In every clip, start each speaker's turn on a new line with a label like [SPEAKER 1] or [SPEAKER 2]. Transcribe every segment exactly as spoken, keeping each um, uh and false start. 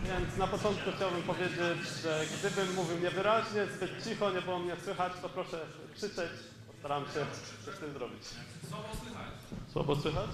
[SPEAKER 1] Więc na początku chciałbym powiedzieć, że gdybym mówił niewyraźnie, zbyt cicho, nie było mnie słychać, to proszę krzyczeć. Postaram się coś z tym zrobić.
[SPEAKER 2] Słabo słychać.
[SPEAKER 1] Słabo słychać?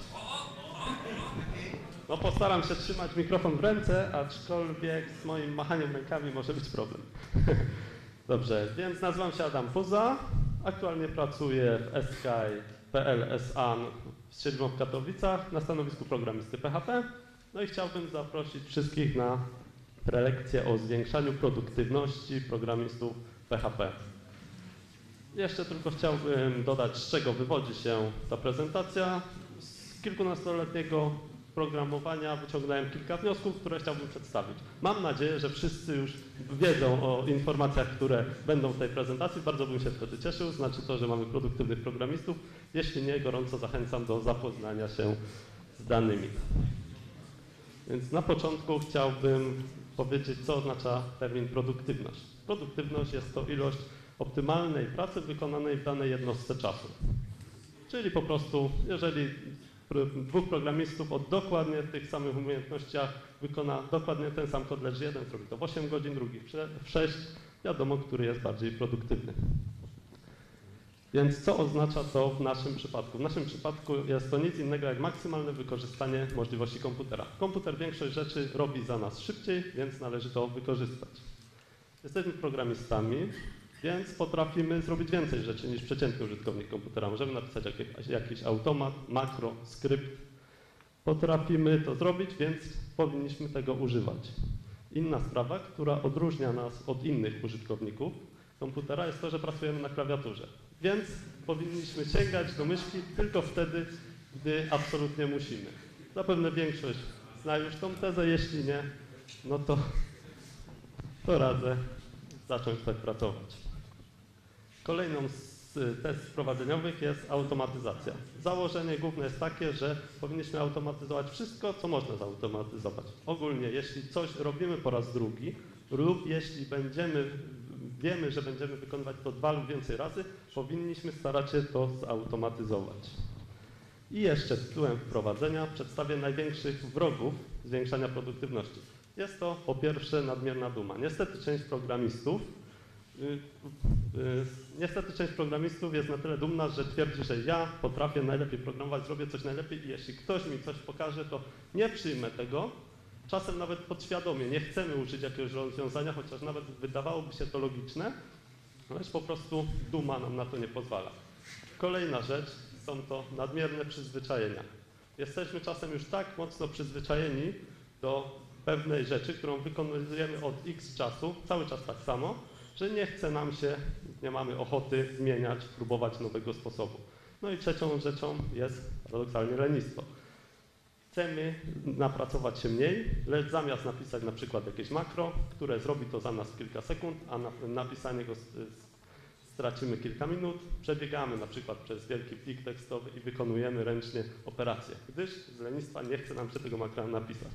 [SPEAKER 1] No postaram się trzymać mikrofon w ręce, aczkolwiek z moim machaniem rękami może być problem. Dobrze, więc nazywam się Adam Puza. Aktualnie pracuję w S K I P L S A N z siedzibą w Katowicach na stanowisku programisty P H P. No i chciałbym zaprosić wszystkich na prelekcję o zwiększaniu produktywności programistów P H P. Jeszcze tylko chciałbym dodać, z czego wywodzi się ta prezentacja. Z kilkunastoletniego programowania wyciągnąłem kilka wniosków, które chciałbym przedstawić. Mam nadzieję, że wszyscy już wiedzą o informacjach, które będą w tej prezentacji. Bardzo bym się wtedy cieszył. Znaczy to, że mamy produktywnych programistów. Jeśli nie, gorąco zachęcam do zapoznania się z danymi. Więc na początku chciałbym powiedzieć, co oznacza termin produktywność. Produktywność jest to ilość optymalnej pracy wykonanej w danej jednostce czasu. Czyli po prostu, jeżeli dwóch programistów o dokładnie tych samych umiejętnościach wykona dokładnie ten sam kod, lecz jeden zrobi to w osiem godzin, drugi w sześć, wiadomo, który jest bardziej produktywny. Więc co oznacza to w naszym przypadku? W naszym przypadku jest to nic innego jak maksymalne wykorzystanie możliwości komputera. Komputer większość rzeczy robi za nas szybciej, więc należy to wykorzystać. Jesteśmy programistami, więc potrafimy zrobić więcej rzeczy niż przeciętny użytkownik komputera. Możemy napisać jakiś, jakiś automat, makro, skrypt. Potrafimy to zrobić, więc powinniśmy tego używać. Inna sprawa, która odróżnia nas od innych użytkowników komputera, jest to, że pracujemy na klawiaturze. Więc powinniśmy sięgać do myszki tylko wtedy, gdy absolutnie musimy. Zapewne większość zna już tą tezę, jeśli nie, no to, to radzę zacząć tak pracować. Kolejną z tez wprowadzeniowych jest automatyzacja. Założenie główne jest takie, że powinniśmy automatyzować wszystko, co można zautomatyzować. Ogólnie, jeśli coś robimy po raz drugi lub jeśli będziemy, wiemy, że będziemy wykonywać to dwa lub więcej razy, powinniśmy starać się to zautomatyzować. I jeszcze tytułem wprowadzenia przedstawię największych wrogów zwiększania produktywności. Jest to po pierwsze nadmierna duma. Niestety część programistów Yy, yy, niestety część programistów jest na tyle dumna, że twierdzi, że ja potrafię najlepiej programować, zrobię coś najlepiej i jeśli ktoś mi coś pokaże, to nie przyjmę tego. Czasem nawet podświadomie nie chcemy użyć jakiegoś rozwiązania, chociaż nawet wydawałoby się to logiczne, lecz po prostu duma nam na to nie pozwala. Kolejna rzecz są to nadmierne przyzwyczajenia. Jesteśmy czasem już tak mocno przyzwyczajeni do pewnej rzeczy, którą wykonujemy od X czasu, cały czas tak samo, że nie chce nam się, nie mamy ochoty zmieniać, próbować nowego sposobu. No i trzecią rzeczą jest paradoksalnie lenistwo. Chcemy napracować się mniej, lecz zamiast napisać na przykład jakieś makro, które zrobi to za nas w kilka sekund, a na, napisanie go stracimy kilka minut, przebiegamy na przykład przez wielki plik tekstowy i wykonujemy ręcznie operacje, gdyż z lenistwa nie chce nam się tego makra napisać.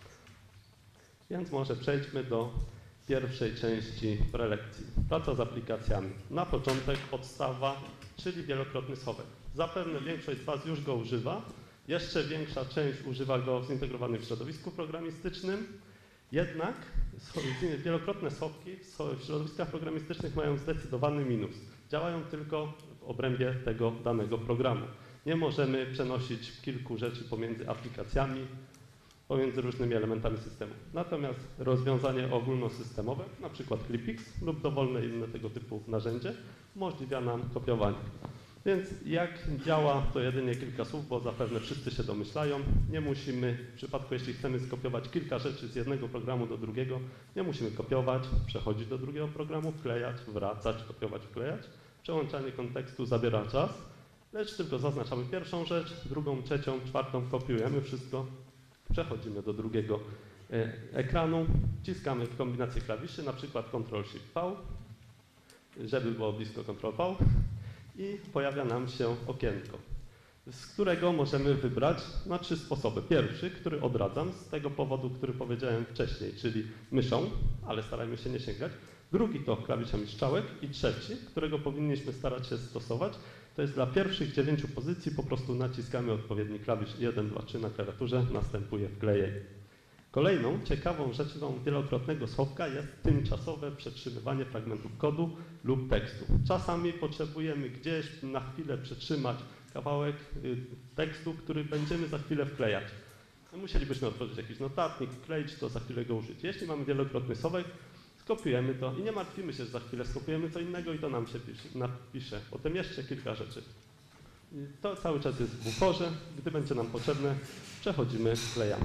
[SPEAKER 1] Więc może przejdźmy do pierwszej części prelekcji. Praca z aplikacjami. Na początek podstawa, czyli wielokrotny schowek. Zapewne większość z Was już go używa. Jeszcze większa część używa go w zintegrowanym środowisku programistycznym. Jednak wielokrotne schowki w środowiskach programistycznych mają zdecydowany minus. Działają tylko w obrębie tego danego programu. Nie możemy przenosić kilku rzeczy pomiędzy aplikacjami, pomiędzy różnymi elementami systemu. Natomiast rozwiązanie ogólnosystemowe, na przykład Clipix lub dowolne inne tego typu narzędzie, umożliwia nam kopiowanie. Więc jak działa, to jedynie kilka słów, bo zapewne wszyscy się domyślają. Nie musimy, w przypadku jeśli chcemy skopiować kilka rzeczy z jednego programu do drugiego, nie musimy kopiować, przechodzić do drugiego programu, wklejać, wracać, kopiować, wklejać. Przełączanie kontekstu zabiera czas, lecz tylko zaznaczamy pierwszą rzecz, drugą, trzecią, czwartą, kopiujemy wszystko. Przechodzimy do drugiego ekranu, wciskamy kombinację klawiszy, na przykład kontrol shift V, żeby było blisko kontrol V i pojawia nam się okienko, z którego możemy wybrać na trzy sposoby. Pierwszy, który odradzam z tego powodu, który powiedziałem wcześniej, czyli myszą, ale starajmy się nie sięgać. Drugi to klawiszem strzałek i trzeci, którego powinniśmy starać się stosować, to jest dla pierwszych dziewięciu pozycji, po prostu naciskamy odpowiedni klawisz jeden, dwa, trzy na klawiaturze, następuje wklejenie. Kolejną ciekawą rzeczą wielokrotnego schowka jest tymczasowe przetrzymywanie fragmentów kodu lub tekstu. Czasami potrzebujemy gdzieś na chwilę przetrzymać kawałek tekstu, który będziemy za chwilę wklejać. Musielibyśmy otworzyć jakiś notatnik, wkleić to, za chwilę go użyć. Jeśli mamy wielokrotny schowek, skopiujemy to i nie martwimy się, że za chwilę skopiujemy co innego i to nam się napisze. Potem jeszcze kilka rzeczy. To cały czas jest w buforze. Gdy będzie nam potrzebne, przechodzimy, wklejamy.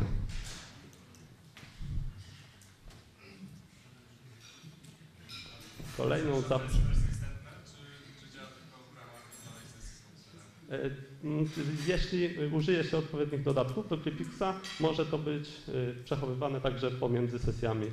[SPEAKER 1] Kolejną zap... Jeśli użyje się odpowiednich dodatków do Clipixa, może to być przechowywane także pomiędzy sesjami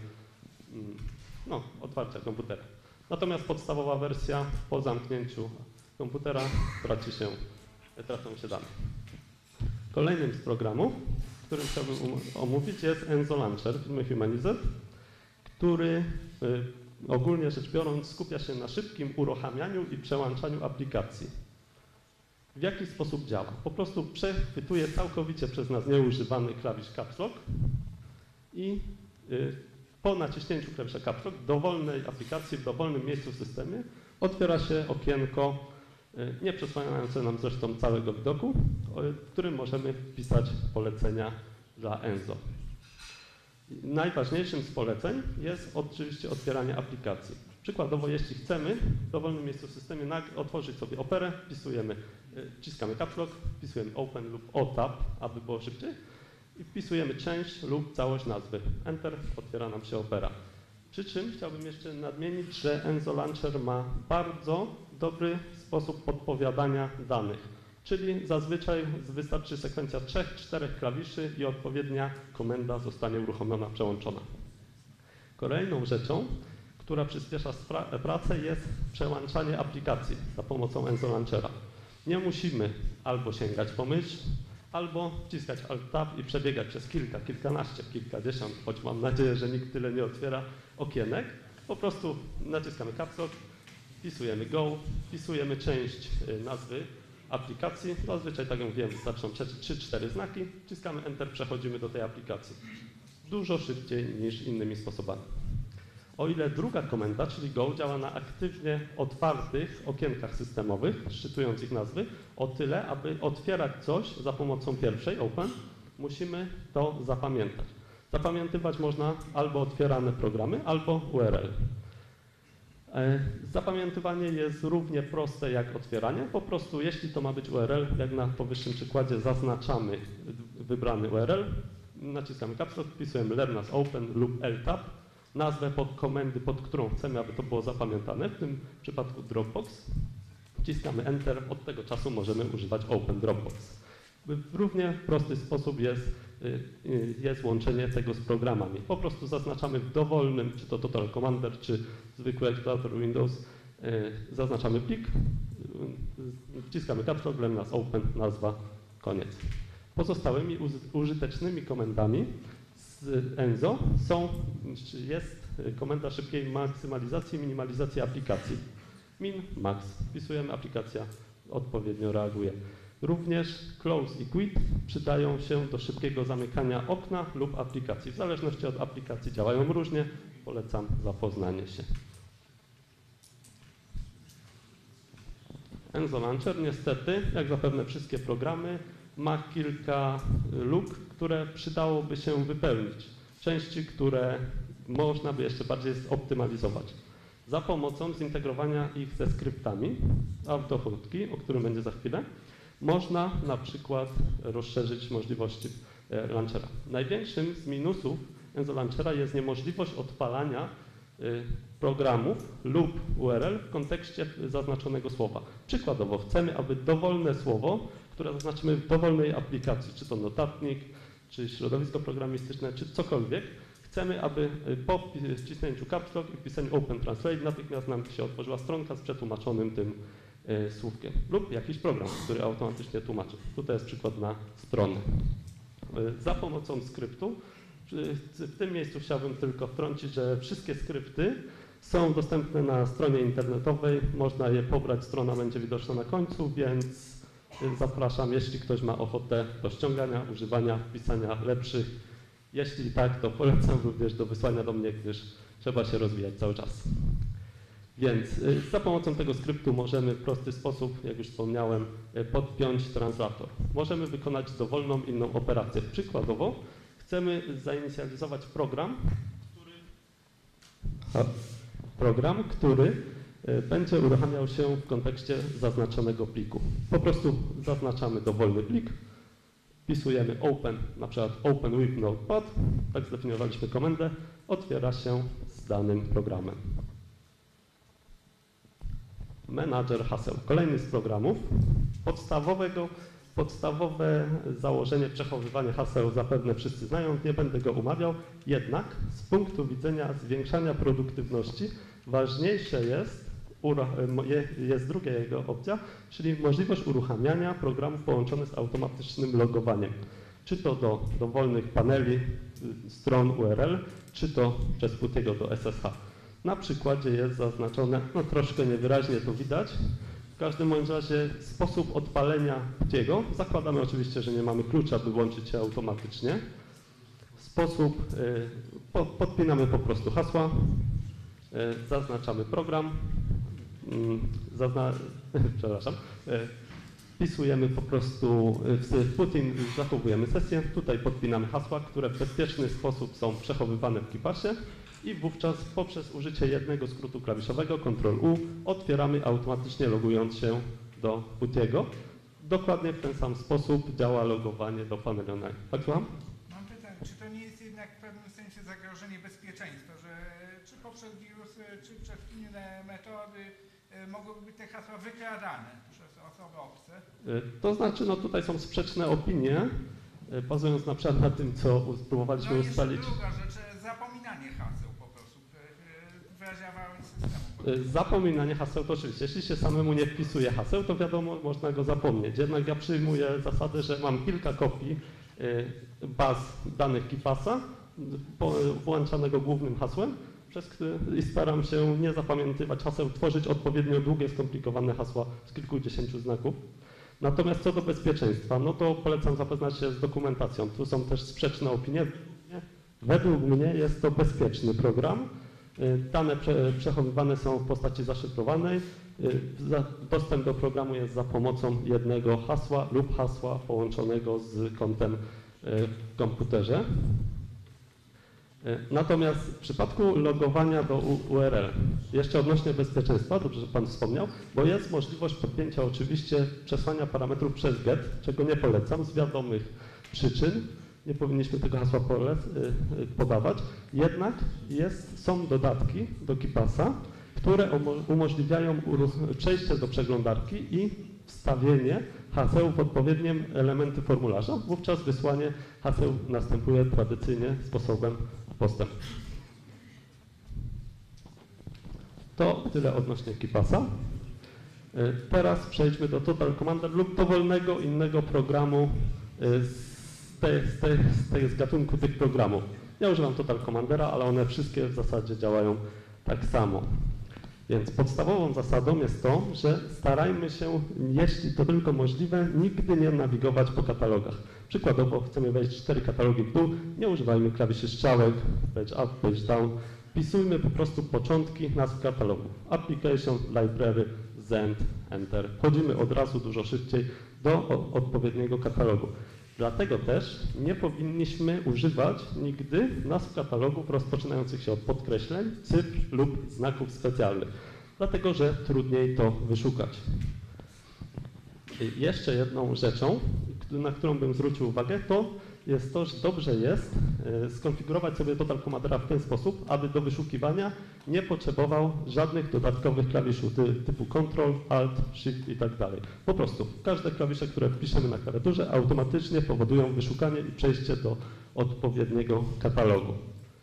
[SPEAKER 1] no, otwarcia komputera. Natomiast podstawowa wersja po zamknięciu komputera traci się, tracą się dane. Kolejnym z programów, którym chciałbym omówić, jest Enzo Launcher firmy Humanized, który ogólnie rzecz biorąc skupia się na szybkim uruchamianiu i przełączaniu aplikacji. W jaki sposób działa? Po prostu przechwytuje całkowicie przez nas nieużywany klawisz Caps Lock i po naciśnięciu klawisza Caps Lock w dowolnej aplikacji, w dowolnym miejscu w systemie otwiera się okienko, nie przesłaniające nam zresztą całego widoku, w którym możemy wpisać polecenia dla Enzo. Najważniejszym z poleceń jest oczywiście otwieranie aplikacji. Przykładowo, jeśli chcemy w dowolnym miejscu w systemie otworzyć sobie Operę, wpisujemy, wciskamy Caps Lock, wpisujemy Open lub O Tab, aby było szybciej i wpisujemy część lub całość nazwy. Enter, otwiera nam się Opera. Przy czym chciałbym jeszcze nadmienić, że Enzo Launcher ma bardzo dobry sposób podpowiadania danych. Czyli zazwyczaj wystarczy sekwencja trzech, czterech klawiszy i odpowiednia komenda zostanie uruchomiona, przełączona. Kolejną rzeczą, która przyspiesza pracę, jest przełączanie aplikacji za pomocą Enzo Launchera. Nie musimy albo sięgać po mysz, albo wciskać Alt-Tab i przebiegać przez kilka, kilkanaście, kilkadziesiąt, choć mam nadzieję, że nikt tyle nie otwiera okienek. Po prostu naciskamy Caps Lock, wpisujemy Go, wpisujemy część nazwy aplikacji. Zazwyczaj, tak jak wiem, wystarczą trzy cztery znaki, wciskamy Enter, przechodzimy do tej aplikacji. Dużo szybciej niż innymi sposobami. O ile druga komenda, czyli Go, działa na aktywnie otwartych okienkach systemowych, szczytując ich nazwy, o tyle, aby otwierać coś za pomocą pierwszej, Open, musimy to zapamiętać. Zapamiętywać można albo otwierane programy, albo U R L. Zapamiętywanie jest równie proste jak otwieranie. Po prostu, jeśli to ma być U R L, jak na powyższym przykładzie, zaznaczamy wybrany U R L, naciskamy Caps Lock, wpisujemy learn as open lub L Tab, nazwę pod komendy, pod którą chcemy, aby to było zapamiętane, w tym przypadku Dropbox. Wciskamy Enter, od tego czasu możemy używać Open Dropbox. W równie prosty sposób jest, jest łączenie tego z programami. Po prostu zaznaczamy w dowolnym, czy to Total Commander, czy zwykły eksplorator Windows, zaznaczamy plik, wciskamy Caps Lock, learn as open, nazwa, koniec. Pozostałymi użytecznymi komendami z Enzo są, jest komenda szybkiej maksymalizacji i minimalizacji aplikacji. Min, max. Wpisujemy, aplikacja odpowiednio reaguje. Również close i quit przydają się do szybkiego zamykania okna lub aplikacji. W zależności od aplikacji działają różnie. Polecam zapoznanie się. Enzo Launcher niestety, jak zapewne wszystkie programy, ma kilka luk, które przydałoby się wypełnić. Części, które można by jeszcze bardziej zoptymalizować. Za pomocą zintegrowania ich ze skryptami autochódki, o którym będzie za chwilę, można na przykład rozszerzyć możliwości launchera. Największym z minusów Enzo Launchera jest niemożliwość odpalania programów lub U R L w kontekście zaznaczonego słowa. Przykładowo chcemy, aby dowolne słowo, które zaznaczymy w dowolnej aplikacji, czy to notatnik, czy środowisko programistyczne, czy cokolwiek, chcemy, aby po wcisnięciu Caps Lock i wpisaniu Open Translate natychmiast nam się otworzyła stronka z przetłumaczonym tym y, słówkiem lub jakiś program, który automatycznie tłumaczy. Tutaj jest przykład na stronę. Y, za pomocą skryptu, y, w tym miejscu chciałbym tylko wtrącić, że wszystkie skrypty są dostępne na stronie internetowej, można je pobrać, strona będzie widoczna na końcu, więc zapraszam, jeśli ktoś ma ochotę do ściągania, używania, wpisania lepszych Jeśli tak, to polecam również do wysłania do mnie, gdyż trzeba się rozwijać cały czas. Więc za pomocą tego skryptu możemy w prosty sposób, jak już wspomniałem, podpiąć translator. Możemy wykonać dowolną inną operację. Przykładowo chcemy zainicjalizować program, który, program, który będzie uruchamiał się w kontekście zaznaczonego pliku. Po prostu zaznaczamy dowolny plik, wpisujemy open, na przykład open with notepad, tak zdefiniowaliśmy komendę, otwiera się z danym programem. Menadżer haseł. Kolejny z programów. Podstawowego, podstawowe założenie przechowywania haseł zapewne wszyscy znają, nie będę go umawiał, jednak z punktu widzenia zwiększania produktywności ważniejsze jest, jest druga jego opcja, czyli możliwość uruchamiania programów połączonych z automatycznym logowaniem. Czy to do dowolnych paneli, stron U R L, czy to przez PuTiego do S S H. Na przykładzie jest zaznaczone, no troszkę niewyraźnie to widać, w każdym bądź razie sposób odpalenia PuTiego. Zakładamy oczywiście, że nie mamy klucza, by łączyć się automatycznie. Sposób, y, po, podpinamy po prostu hasła, y, zaznaczamy program, y, zazna, przepraszam, y, wpisujemy po prostu w PuTin, zachowujemy sesję, tutaj podpinamy hasła, które w bezpieczny sposób są przechowywane w KeePassie. I wówczas poprzez użycie jednego skrótu klawiszowego, kontrol U, otwieramy automatycznie logując się do PuTiego. Dokładnie w ten sam sposób działa logowanie do paneli online. Tak, słucham?
[SPEAKER 2] Mam pytanie, czy to nie jest jednak w pewnym sensie zagrożenie bezpieczeństwa, że czy poprzez wirusy, czy przez inne metody mogłyby być te hasła wykradane przez osoby obce?
[SPEAKER 1] To znaczy, no tutaj są sprzeczne opinie, bazując na przykład na tym, co spróbowaliśmy
[SPEAKER 2] no
[SPEAKER 1] ustalić.
[SPEAKER 2] No druga rzecz, zapominanie haseł po prostu w razie awarii systemu.
[SPEAKER 1] Zapominanie haseł to oczywiście, jeśli się samemu nie wpisuje haseł, to wiadomo, można go zapomnieć. Jednak ja przyjmuję zasadę, że mam kilka kopii baz danych KeePassa, włączanego głównym hasłem, przez który i staram się nie zapamiętywać haseł, tworzyć odpowiednio długie, skomplikowane hasła z kilkudziesięciu znaków. Natomiast co do bezpieczeństwa, no to polecam zapoznać się z dokumentacją. Tu są też sprzeczne opinie. Według mnie jest to bezpieczny program. Dane prze, przechowywane są w postaci zaszyfrowanej. Dostęp do programu jest za pomocą jednego hasła lub hasła połączonego z kontem w komputerze. Natomiast w przypadku logowania do U R L, jeszcze odnośnie bezpieczeństwa, dobrze, że Pan wspomniał, bo jest możliwość podpięcia oczywiście przesłania parametrów przez get, czego nie polecam z wiadomych przyczyn. Nie powinniśmy tego hasła podawać, jednak jest, są dodatki do KeePassa, które umożliwiają przejście do przeglądarki i wstawienie haseł w odpowiednim elementy formularza. Wówczas wysłanie haseł następuje tradycyjnie sposobem postęp. To tyle odnośnie KeePassa. Teraz przejdźmy do Total Commander lub dowolnego innego programu z tej, z, tej, z tej z gatunku tych programów. Ja używam Total Commandera, ale one wszystkie w zasadzie działają tak samo. Więc podstawową zasadą jest to, że starajmy się, jeśli to tylko możliwe, nigdy nie nawigować po katalogach. Przykładowo chcemy wejść cztery katalogi w dół, nie używajmy klawiszy strzałek, page up, page down. Wpisujmy po prostu początki nazw katalogu. Application, library, zend, enter. Wchodzimy od razu dużo szybciej do odpowiedniego katalogu. Dlatego też nie powinniśmy używać nigdy nazw katalogów rozpoczynających się od podkreśleń, cyfr lub znaków specjalnych, dlatego że trudniej to wyszukać. I jeszcze jedną rzeczą, na którą bym zwrócił uwagę, to jest to, że dobrze jest skonfigurować sobie Total Commandera w ten sposób, aby do wyszukiwania nie potrzebował żadnych dodatkowych klawiszy typu Ctrl, Alt, Shift i tak dalej. Po prostu każde klawisze, które wpiszemy na klawiaturze, automatycznie powodują wyszukanie i przejście do odpowiedniego katalogu.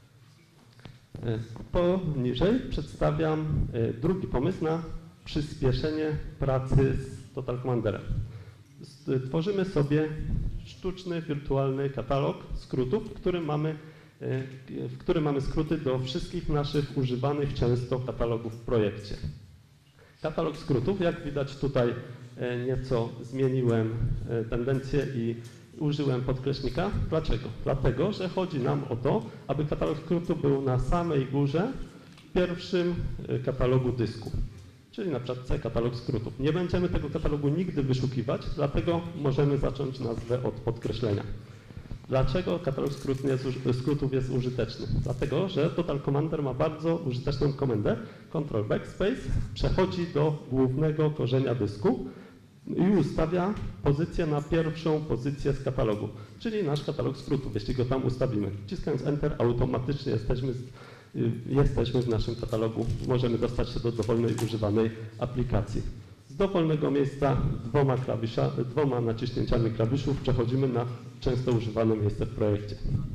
[SPEAKER 1] Poniżej przedstawiam drugi pomysł na przyspieszenie pracy z Total Commanderem. Tworzymy sobie sztuczny, wirtualny katalog skrótów, w którym mamy, w którym mamy skróty do wszystkich naszych używanych często katalogów w projekcie. Katalog skrótów, jak widać tutaj nieco zmieniłem tendencję i użyłem podkreślnika. Dlaczego? Dlatego, że chodzi nam o to, aby katalog skrótu był na samej górze w pierwszym katalogu dysku. Czyli na przykład C, katalog skrótów. Nie będziemy tego katalogu nigdy wyszukiwać, dlatego możemy zacząć nazwę od podkreślenia. Dlaczego katalog skrót jest, skrótów jest użyteczny? Dlatego, że Total Commander ma bardzo użyteczną komendę. Ctrl Backspace przechodzi do głównego korzenia dysku i ustawia pozycję na pierwszą pozycję z katalogu, czyli nasz katalog skrótów, jeśli go tam ustawimy. Wciskając Enter automatycznie jesteśmy, z, jesteśmy w naszym katalogu, możemy dostać się do dowolnej używanej aplikacji. Z dowolnego miejsca dwoma, klawisza, dwoma naciśnięciami klawiszów przechodzimy na często używane miejsce w projekcie.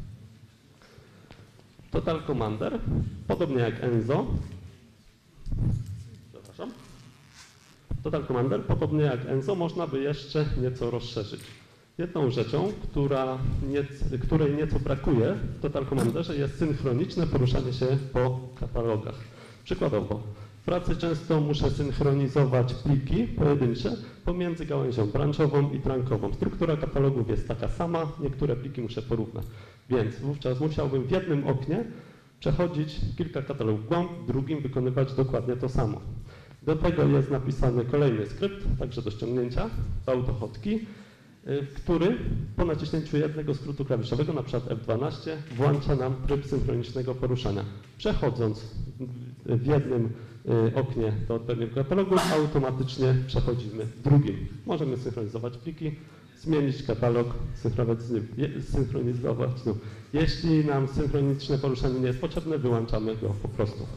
[SPEAKER 1] Total Commander, podobnie jak Enzo, przepraszam, Total Commander, podobnie jak Enzo, można by jeszcze nieco rozszerzyć. Jedną rzeczą, która nie, której nieco brakuje w Total Commanderze, jest synchroniczne poruszanie się po katalogach. Przykładowo, w pracy często muszę synchronizować pliki pojedyncze pomiędzy gałęzią branchową i trunkową. Struktura katalogów jest taka sama, niektóre pliki muszę porównać. Więc wówczas musiałbym w jednym oknie przechodzić kilka katalogów w głąb, w drugim wykonywać dokładnie to samo. Do tego jest napisany kolejny skrypt, także do ściągnięcia, autohotkey, który po naciśnięciu jednego skrótu klawiszowego, na przykład F dwanaście, włącza nam tryb synchronicznego poruszania. Przechodząc w jednym oknie do odpowiedniego katalogu, automatycznie przechodzimy w drugim. Możemy synchronizować pliki, zmienić katalog, synchronizować. No. Jeśli nam synchroniczne poruszanie nie jest potrzebne, wyłączamy go po prostu.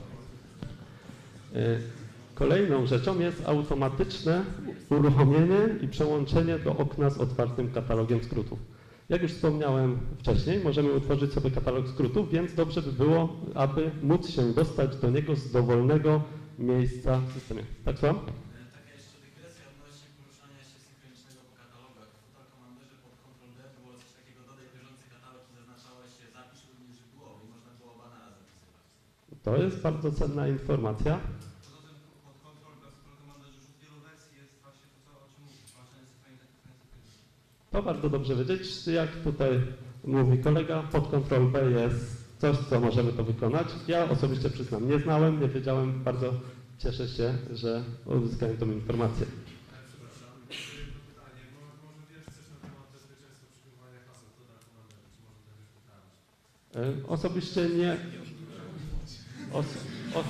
[SPEAKER 1] Kolejną rzeczą jest automatyczne uruchomienie i przełączenie do okna z otwartym katalogiem skrótów. Jak już wspomniałem wcześniej, możemy utworzyć sobie katalog skrótów, więc dobrze by było, aby móc się dostać do niego z dowolnego miejsca w systemie. Tak, słucham?
[SPEAKER 3] Taka jeszcze dygresja odnośnie poruszania się synchronicznego po katalogach. W Total Commanderze pod Ctrl D było coś takiego, dodaj bieżący katalog i zaznaczało się zapisz również źródłowy i można było oba naraz zapisywać.
[SPEAKER 1] To jest bardzo cenna informacja.
[SPEAKER 3] Poza tym pod Ctrl B w Total Commanderze już od wielu wersji jest właśnie to, co, o czym mówisz, połączenie synchroniczne.
[SPEAKER 1] To bardzo dobrze wiedzieć. Jak tutaj mówi kolega, pod Ctrl B jest coś, co możemy to wykonać. Ja osobiście przyznam, nie znałem, nie wiedziałem, bardzo cieszę się, że uzyskałem tą informację.
[SPEAKER 4] Przepraszam, jedno pytanie. Może wiesz coś na temat bezpieczeństwa przekonywania haseł do Total Commander, czy może będziesz poprawić?
[SPEAKER 1] Osobiście nie... Os, os,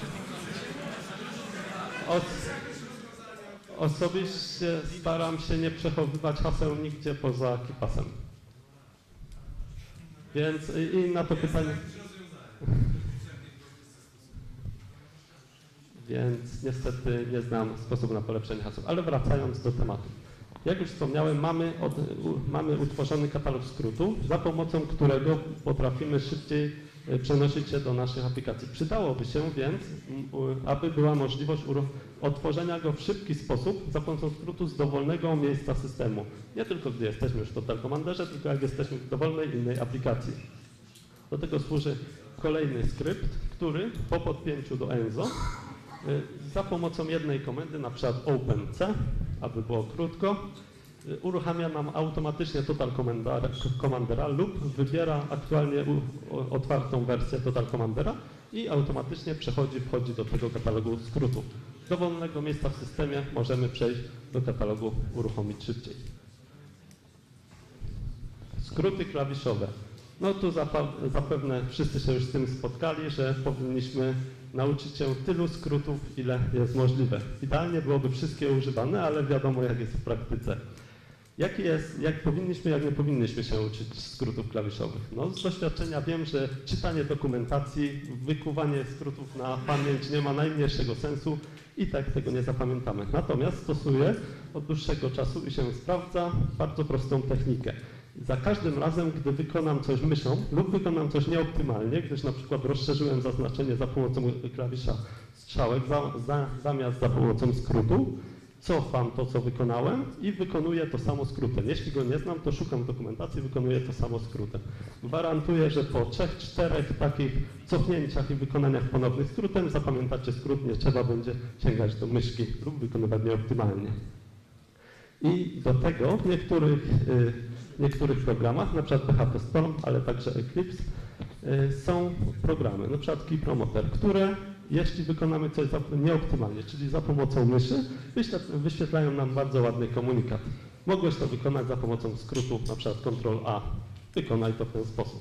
[SPEAKER 1] os, osobiście staram się nie przechowywać haseł nigdzie poza KeePassem. Więc i, i na to pytanie... Więc niestety nie znam sposobu na polepszenie haseł. Ale wracając do tematu. Jak już wspomniałem, mamy, od, u, mamy utworzony katalog skrótu, za pomocą którego potrafimy szybciej przenosić się do naszych aplikacji. Przydałoby się więc, aby była możliwość otworzenia go w szybki sposób za pomocą skrótu z dowolnego miejsca systemu. Nie tylko gdy jesteśmy już w Total Commanderze, tylko jak jesteśmy w dowolnej innej aplikacji. Do tego służy kolejny skrypt, który po podpięciu do Enzo za pomocą jednej komendy, na przykład OpenC, aby było krótko, uruchamia nam automatycznie Total Commandera lub wybiera aktualnie otwartą wersję Total Commandera i automatycznie przechodzi, wchodzi do tego katalogu skrótów. Z dowolnego miejsca w systemie możemy przejść do katalogu, uruchomić szybciej. Skróty klawiszowe. No tu zapewne wszyscy się już z tym spotkali, że powinniśmy nauczyć się tylu skrótów, ile jest możliwe. Idealnie byłoby wszystkie używane, ale wiadomo jak jest w praktyce. Jak jest, jak powinniśmy, jak nie powinniśmy się uczyć skrótów klawiszowych? No, z doświadczenia wiem, że czytanie dokumentacji, wykuwanie skrótów na pamięć nie ma najmniejszego sensu i tak tego nie zapamiętamy. Natomiast stosuję od dłuższego czasu i się sprawdza bardzo prostą technikę. Za każdym razem, gdy wykonam coś myszą lub wykonam coś nieoptymalnie, gdyż na przykład rozszerzyłem zaznaczenie za pomocą klawisza strzałek za, za, zamiast za pomocą skrótu, cofam to, co wykonałem i wykonuję to samo skrótem. Jeśli go nie znam, to szukam dokumentacji, wykonuję to samo skrótem. Gwarantuję, że po trzech, czterech takich cofnięciach i wykonaniach ponownych skrótem zapamiętacie skrót, nie trzeba będzie sięgać do myszki lub wykonywać nieoptymalnie. I do tego w niektórych y, niektórych programach, na przykład P H P Storm, ale także Eclipse, są programy, na przykład Key Promoter, które jeśli wykonamy coś nieoptymalnie, czyli za pomocą myszy, wyświetlają nam bardzo ładny komunikat. Mogłeś to wykonać za pomocą skrótu, na przykład kontrol A. Wykonaj to w ten sposób.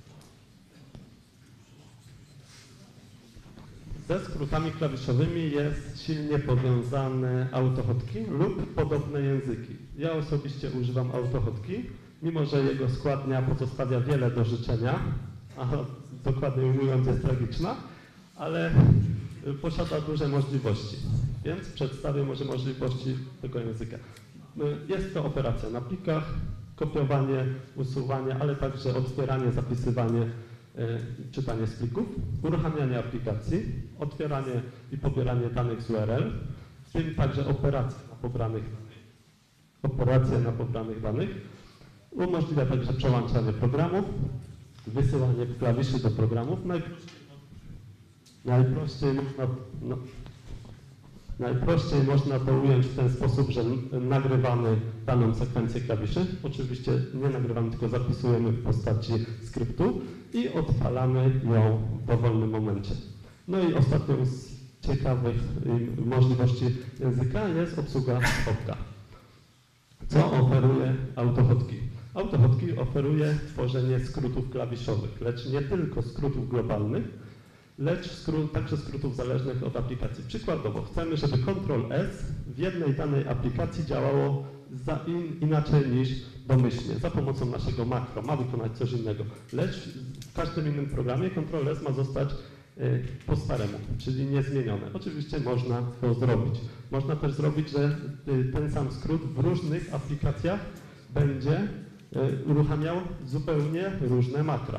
[SPEAKER 1] Ze skrótami klawiszowymi jest silnie powiązane AutoHotkey lub podobne języki. Ja osobiście używam AutoHotkey, mimo że jego składnia pozostawia wiele do życzenia, a dokładnie mówiąc jest tragiczna, ale posiada duże możliwości, więc przedstawię może możliwości tego języka. Jest to operacja na plikach, kopiowanie, usuwanie, ale także otwieranie, zapisywanie, czytanie z plików, uruchamianie aplikacji, otwieranie i pobieranie danych z U R L, w tym także operacje na pobranych danych. Operacje na pobranych danych. Umożliwia także przełączanie programów, wysyłanie klawiszy do programów. Najprościej, najprościej, można, no, najprościej można to ująć w ten sposób, że nagrywamy daną sekwencję klawiszy. Oczywiście nie nagrywamy, tylko zapisujemy w postaci skryptu i odpalamy ją w dowolnym momencie. No i ostatnią z ciekawych możliwości języka jest obsługa Hotka. Co oferuje AutoHotkey? AutoHotkey oferuje tworzenie skrótów klawiszowych, lecz nie tylko skrótów globalnych, lecz skrót, także skrótów zależnych od aplikacji. Przykładowo chcemy, żeby kontrol S w jednej danej aplikacji działało za in, inaczej niż domyślnie, za pomocą naszego makro, ma wykonać coś innego, lecz w każdym innym programie kontrol S ma zostać y, po staremu, czyli niezmienione. Oczywiście można to zrobić. Można też zrobić, że y, ten sam skrót w różnych aplikacjach będzie y, uruchamiał zupełnie różne makra.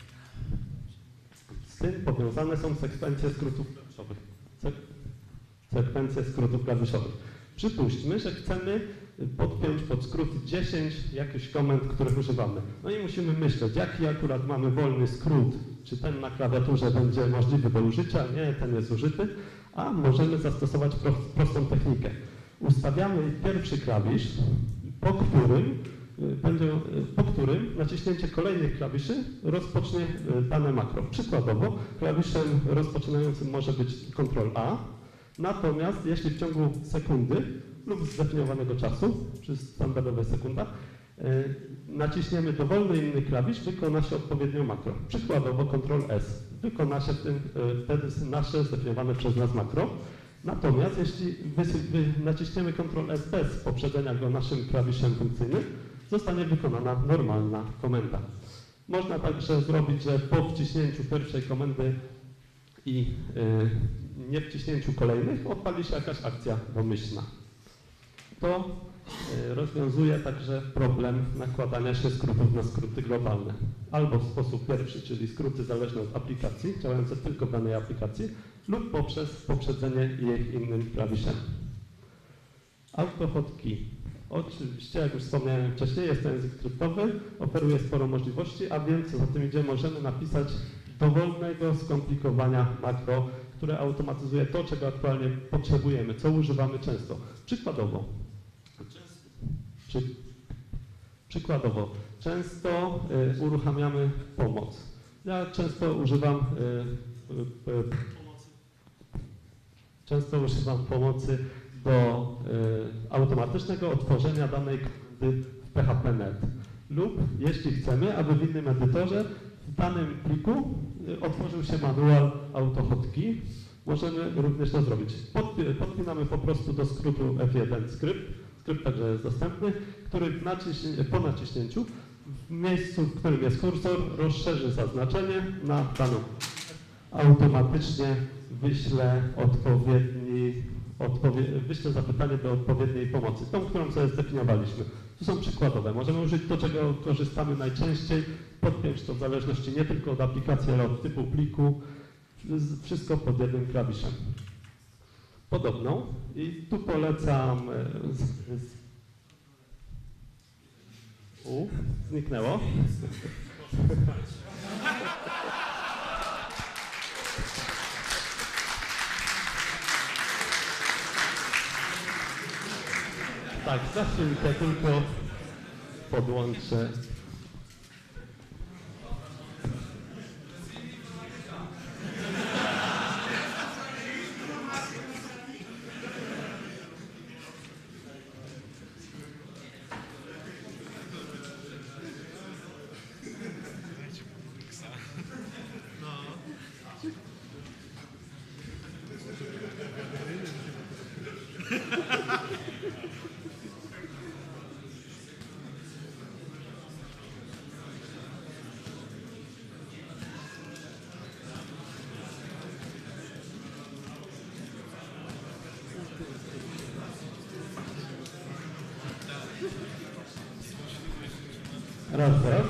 [SPEAKER 1] Z tym powiązane są sekwencje skrótów klawiszowych. Sek sekwencje skrótów klawiszowych. Przypuśćmy, że chcemy podpiąć pod skrót dziesięć jakichś komend, których używamy. No i musimy myśleć, jaki akurat mamy wolny skrót, czy ten na klawiaturze będzie możliwy do użycia, nie, ten jest użyty, a możemy zastosować pro, prostą technikę. Ustawiamy pierwszy klawisz, po którym, będzie, po którym naciśnięcie kolejnych klawiszy rozpocznie dane makro. Przykładowo klawiszem rozpoczynającym może być kontrol A, natomiast jeśli w ciągu sekundy lub zdefiniowanego czasu, przy standardowej sekundach, naciśniemy dowolny inny klawisz, wykona się odpowiednio makro. Przykładowo kontrol S. Wykona się w tym, wtedy nasze zdefiniowane przez nas makro. Natomiast jeśli wy, wy naciśniemy kontrol S bez poprzedzenia go naszym klawiszem funkcyjnym, zostanie wykonana normalna komenda. Można także zrobić, że po wciśnięciu pierwszej komendy i yy, nie wciśnięciu kolejnych odpali się jakaś akcja domyślna. To yy, rozwiązuje także problem nakładania się skrótów na skróty globalne. Albo w sposób pierwszy, czyli skróty zależne od aplikacji, działające tylko w danej aplikacji, lub poprzez poprzedzenie jej innym klawiszem. AutoHotkey. Oczywiście, jak już wspomniałem wcześniej, jest to język skryptowy, oferuje sporo możliwości, a więc za tym idzie, możemy napisać dowolnego skomplikowania makro, które automatyzuje to, czego aktualnie potrzebujemy, co używamy często. Przykładowo, przy, przykładowo często y, uruchamiamy pomoc. Ja często używam y, y, y, pomocy. Często używam pomocy do y, automatycznego odtworzenia danej komendy w P H P kropka net lub jeśli chcemy, aby w innym edytorze w danym pliku y, otworzył się manual AutoHotkey, możemy również to zrobić. Podpi podpinamy po prostu do skrótu F jeden skrypt, skrypt także jest dostępny, który naciśnie, po naciśnięciu w miejscu, w którym jest kursor, rozszerzy zaznaczenie na daną. Automatycznie wyślę odpowiedni Odpowie wyślę zapytanie do odpowiedniej pomocy, tą, którą sobie zdefiniowaliśmy. To są przykładowe. Możemy użyć to, czego korzystamy najczęściej, podpiąć to w zależności nie tylko od aplikacji, ale od typu pliku, wszystko pod jednym klawiszem. Podobną i tu polecam... Z, z, u, zniknęło. Tak, za chwilkę tylko podłączę. Raz, raz.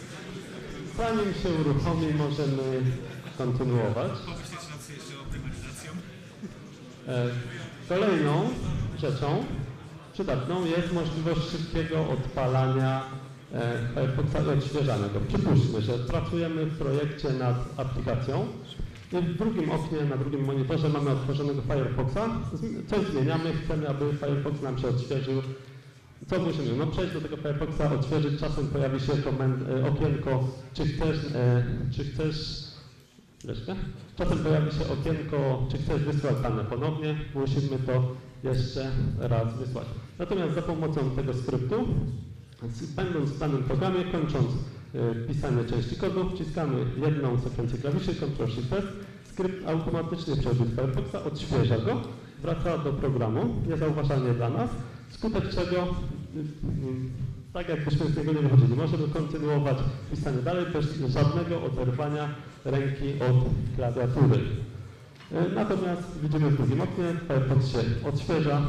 [SPEAKER 1] Zanim się uruchomi, możemy kontynuować.
[SPEAKER 4] Pomyśleć nad jeszcze optymalizacją.
[SPEAKER 1] E, Kolejną rzeczą przydatną jest możliwość szybkiego odpalania e, Firefoxa i odświeżania go. Przypuśćmy, że pracujemy w projekcie nad aplikacją i w drugim oknie, na drugim monitorze mamy otworzonego Firefoxa. Coś zmieniamy, chcemy, aby Firefox nam się odświeżył. Co musimy? No przejść do tego Firefoxa, odświeżyć, czasem pojawi się komend, e, okienko, czy chcesz, e, czy chcesz, chwileczkę, czasem pojawi się okienko, czy chcesz wysłać dane ponownie, musimy to jeszcze raz wysłać. Natomiast za pomocą tego skryptu, będąc w danym programie, kończąc e, pisanie części kodu, wciskamy jedną sekwencję klawiszy, Ctrl Shift S, skrypt automatycznie przechodzi do Firefoxa, odświeża go, wraca do programu, niezauważalnie dla nas, skutek czego, tak jakbyśmy z niego nie wychodzili, możemy kontynuować pisanie dalej, bez żadnego oderwania ręki od klawiatury. Natomiast widzimy w drugim oknie, Firefox się odświeża,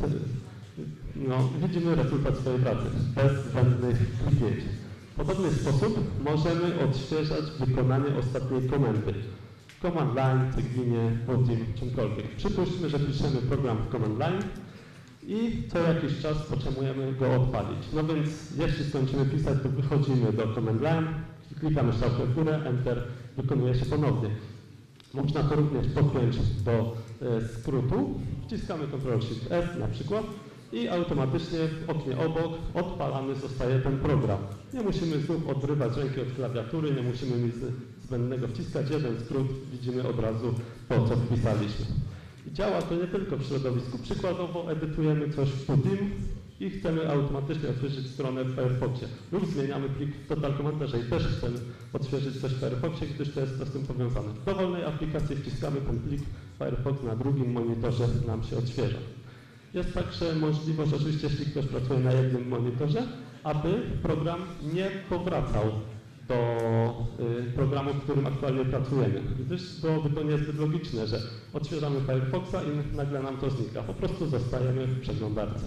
[SPEAKER 1] no, widzimy rezultat swojej pracy, bez zbędnych kliknięć. W podobny sposób możemy odświeżać wykonanie ostatniej komendy. Command line, Cygwinie, Wodim, czymkolwiek. Przypuśćmy, że piszemy program w command line i co jakiś czas potrzebujemy go odpalić. No więc jeśli skończymy pisać, to wychodzimy do command line, klikamy strzałkę w górę, enter, wykonuje się ponownie. Można to również podpiąć do e, skrótu, wciskamy Ctrl Shift S na przykład i automatycznie w oknie obok odpalany zostaje ten program. Nie musimy znów odrywać ręki od klawiatury, nie musimy nic zbędnego wciskać, jeden skrót, widzimy od razu to, co wpisaliśmy. I działa to nie tylko w środowisku, przykładowo edytujemy coś w Pudim i chcemy automatycznie odświeżyć stronę w Firefoxie. Lub zmieniamy plik w Total Commanderze i też chcemy odświeżyć coś w Firefoxie, gdyż to jest to z tym powiązane. W dowolnej aplikacji wciskamy ten plik, Firefox na drugim monitorze nam się odświeża. Jest także możliwość, oczywiście jeśli ktoś pracuje na jednym monitorze, aby program nie powracał do y, programu, w którym aktualnie pracujemy. Gdyż byłoby to niezbyt logiczne, że odświeżamy Firefoxa i nagle nam to znika. Po prostu zostajemy w przeglądarce.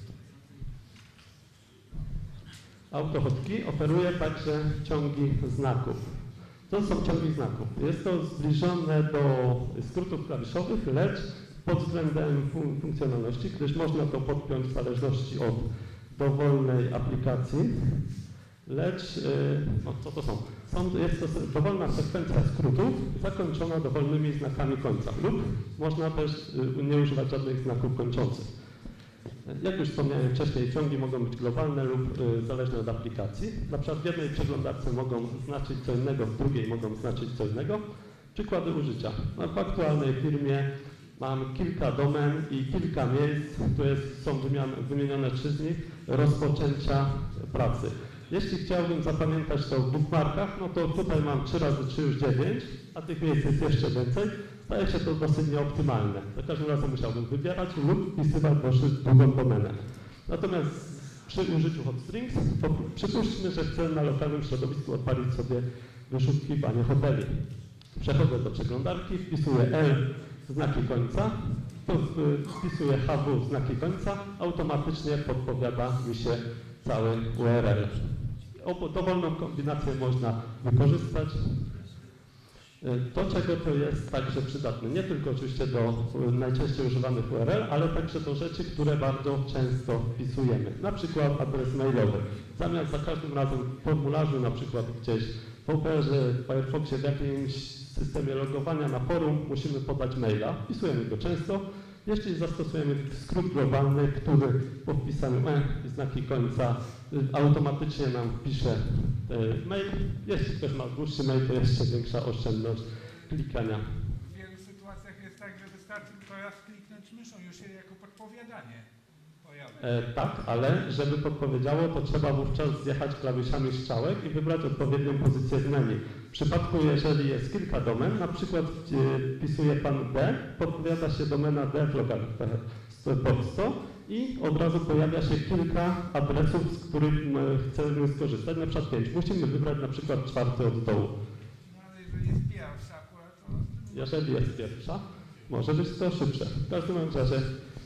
[SPEAKER 1] AutoHotkey oferuje także ciągi znaków. To są ciągi znaków. Jest to zbliżone do skrótów klawiszowych, lecz pod względem fun funkcjonalności, gdyż można to podpiąć w zależności od dowolnej aplikacji. Lecz, yy, no co to są? są? Jest to dowolna sekwencja skrótów zakończona dowolnymi znakami końca lub można też yy, nie używać żadnych znaków kończących. Jak już wspomniałem wcześniej, ciągi mogą być globalne lub yy, zależne od aplikacji. Na przykład w jednej przeglądarce mogą znaczyć co innego, w drugiej mogą znaczyć co innego. Przykłady użycia. No, w aktualnej firmie mam kilka domen i kilka miejsc, tu jest, są wymienione trzy z nich, rozpoczęcia pracy. Jeśli chciałbym zapamiętać to w bookmarkach, no to tutaj mam trzy razy trzy już dziewięć, a tych miejsc jest jeszcze więcej. Staje się to dosyć nieoptymalne. Za każdym razem musiałbym wybierać lub wpisywać dosyć długą domenę. Natomiast przy użyciu hotstrings, to przypuśćmy, że chcę na lokalnym środowisku odpalić sobie wyszukiwanie hoteli. Przechodzę do przeglądarki, wpisuję L znaki końca, to wpisuję H W znaki końca, automatycznie podpowiada mi się cały U R L. Dowolną kombinację można wykorzystać. Do czego to jest także przydatne? Nie tylko oczywiście do najczęściej używanych U R L, ale także do rzeczy, które bardzo często wpisujemy. Na przykład adres mailowy. Zamiast za każdym razem w formularzu, na przykład gdzieś w Operze, w Firefoxie, w jakimś systemie logowania na forum musimy podać maila. Wpisujemy go często. Jeśli zastosujemy skrót globalny, który po wpisaniu E i znaki końca automatycznie nam wpisze e, mail, jeśli ktoś ma dłuższy mail, to jeszcze większa oszczędność klikania.
[SPEAKER 2] W wielu sytuacjach jest tak, że wystarczy tylko raz kliknąć myszą, już się jako podpowiadanie pojawia.
[SPEAKER 1] E, tak, ale żeby podpowiedziało, to trzeba wówczas zjechać klawiszami strzałek i wybrać odpowiednią pozycję w menu. W przypadku, jeżeli jest kilka domen, na przykład e, wpisuje Pan D, podpowiada się domena D w lokalach pod sto i od razu pojawia się kilka adresów, z których chcemy skorzystać, na przykład pięć. Musimy wybrać na przykład czwarty od dołu.
[SPEAKER 2] No ale jeżeli jest pierwsza akurat, to...
[SPEAKER 1] Jeżeli jest pierwsza, może być to szybsze. W każdym razie,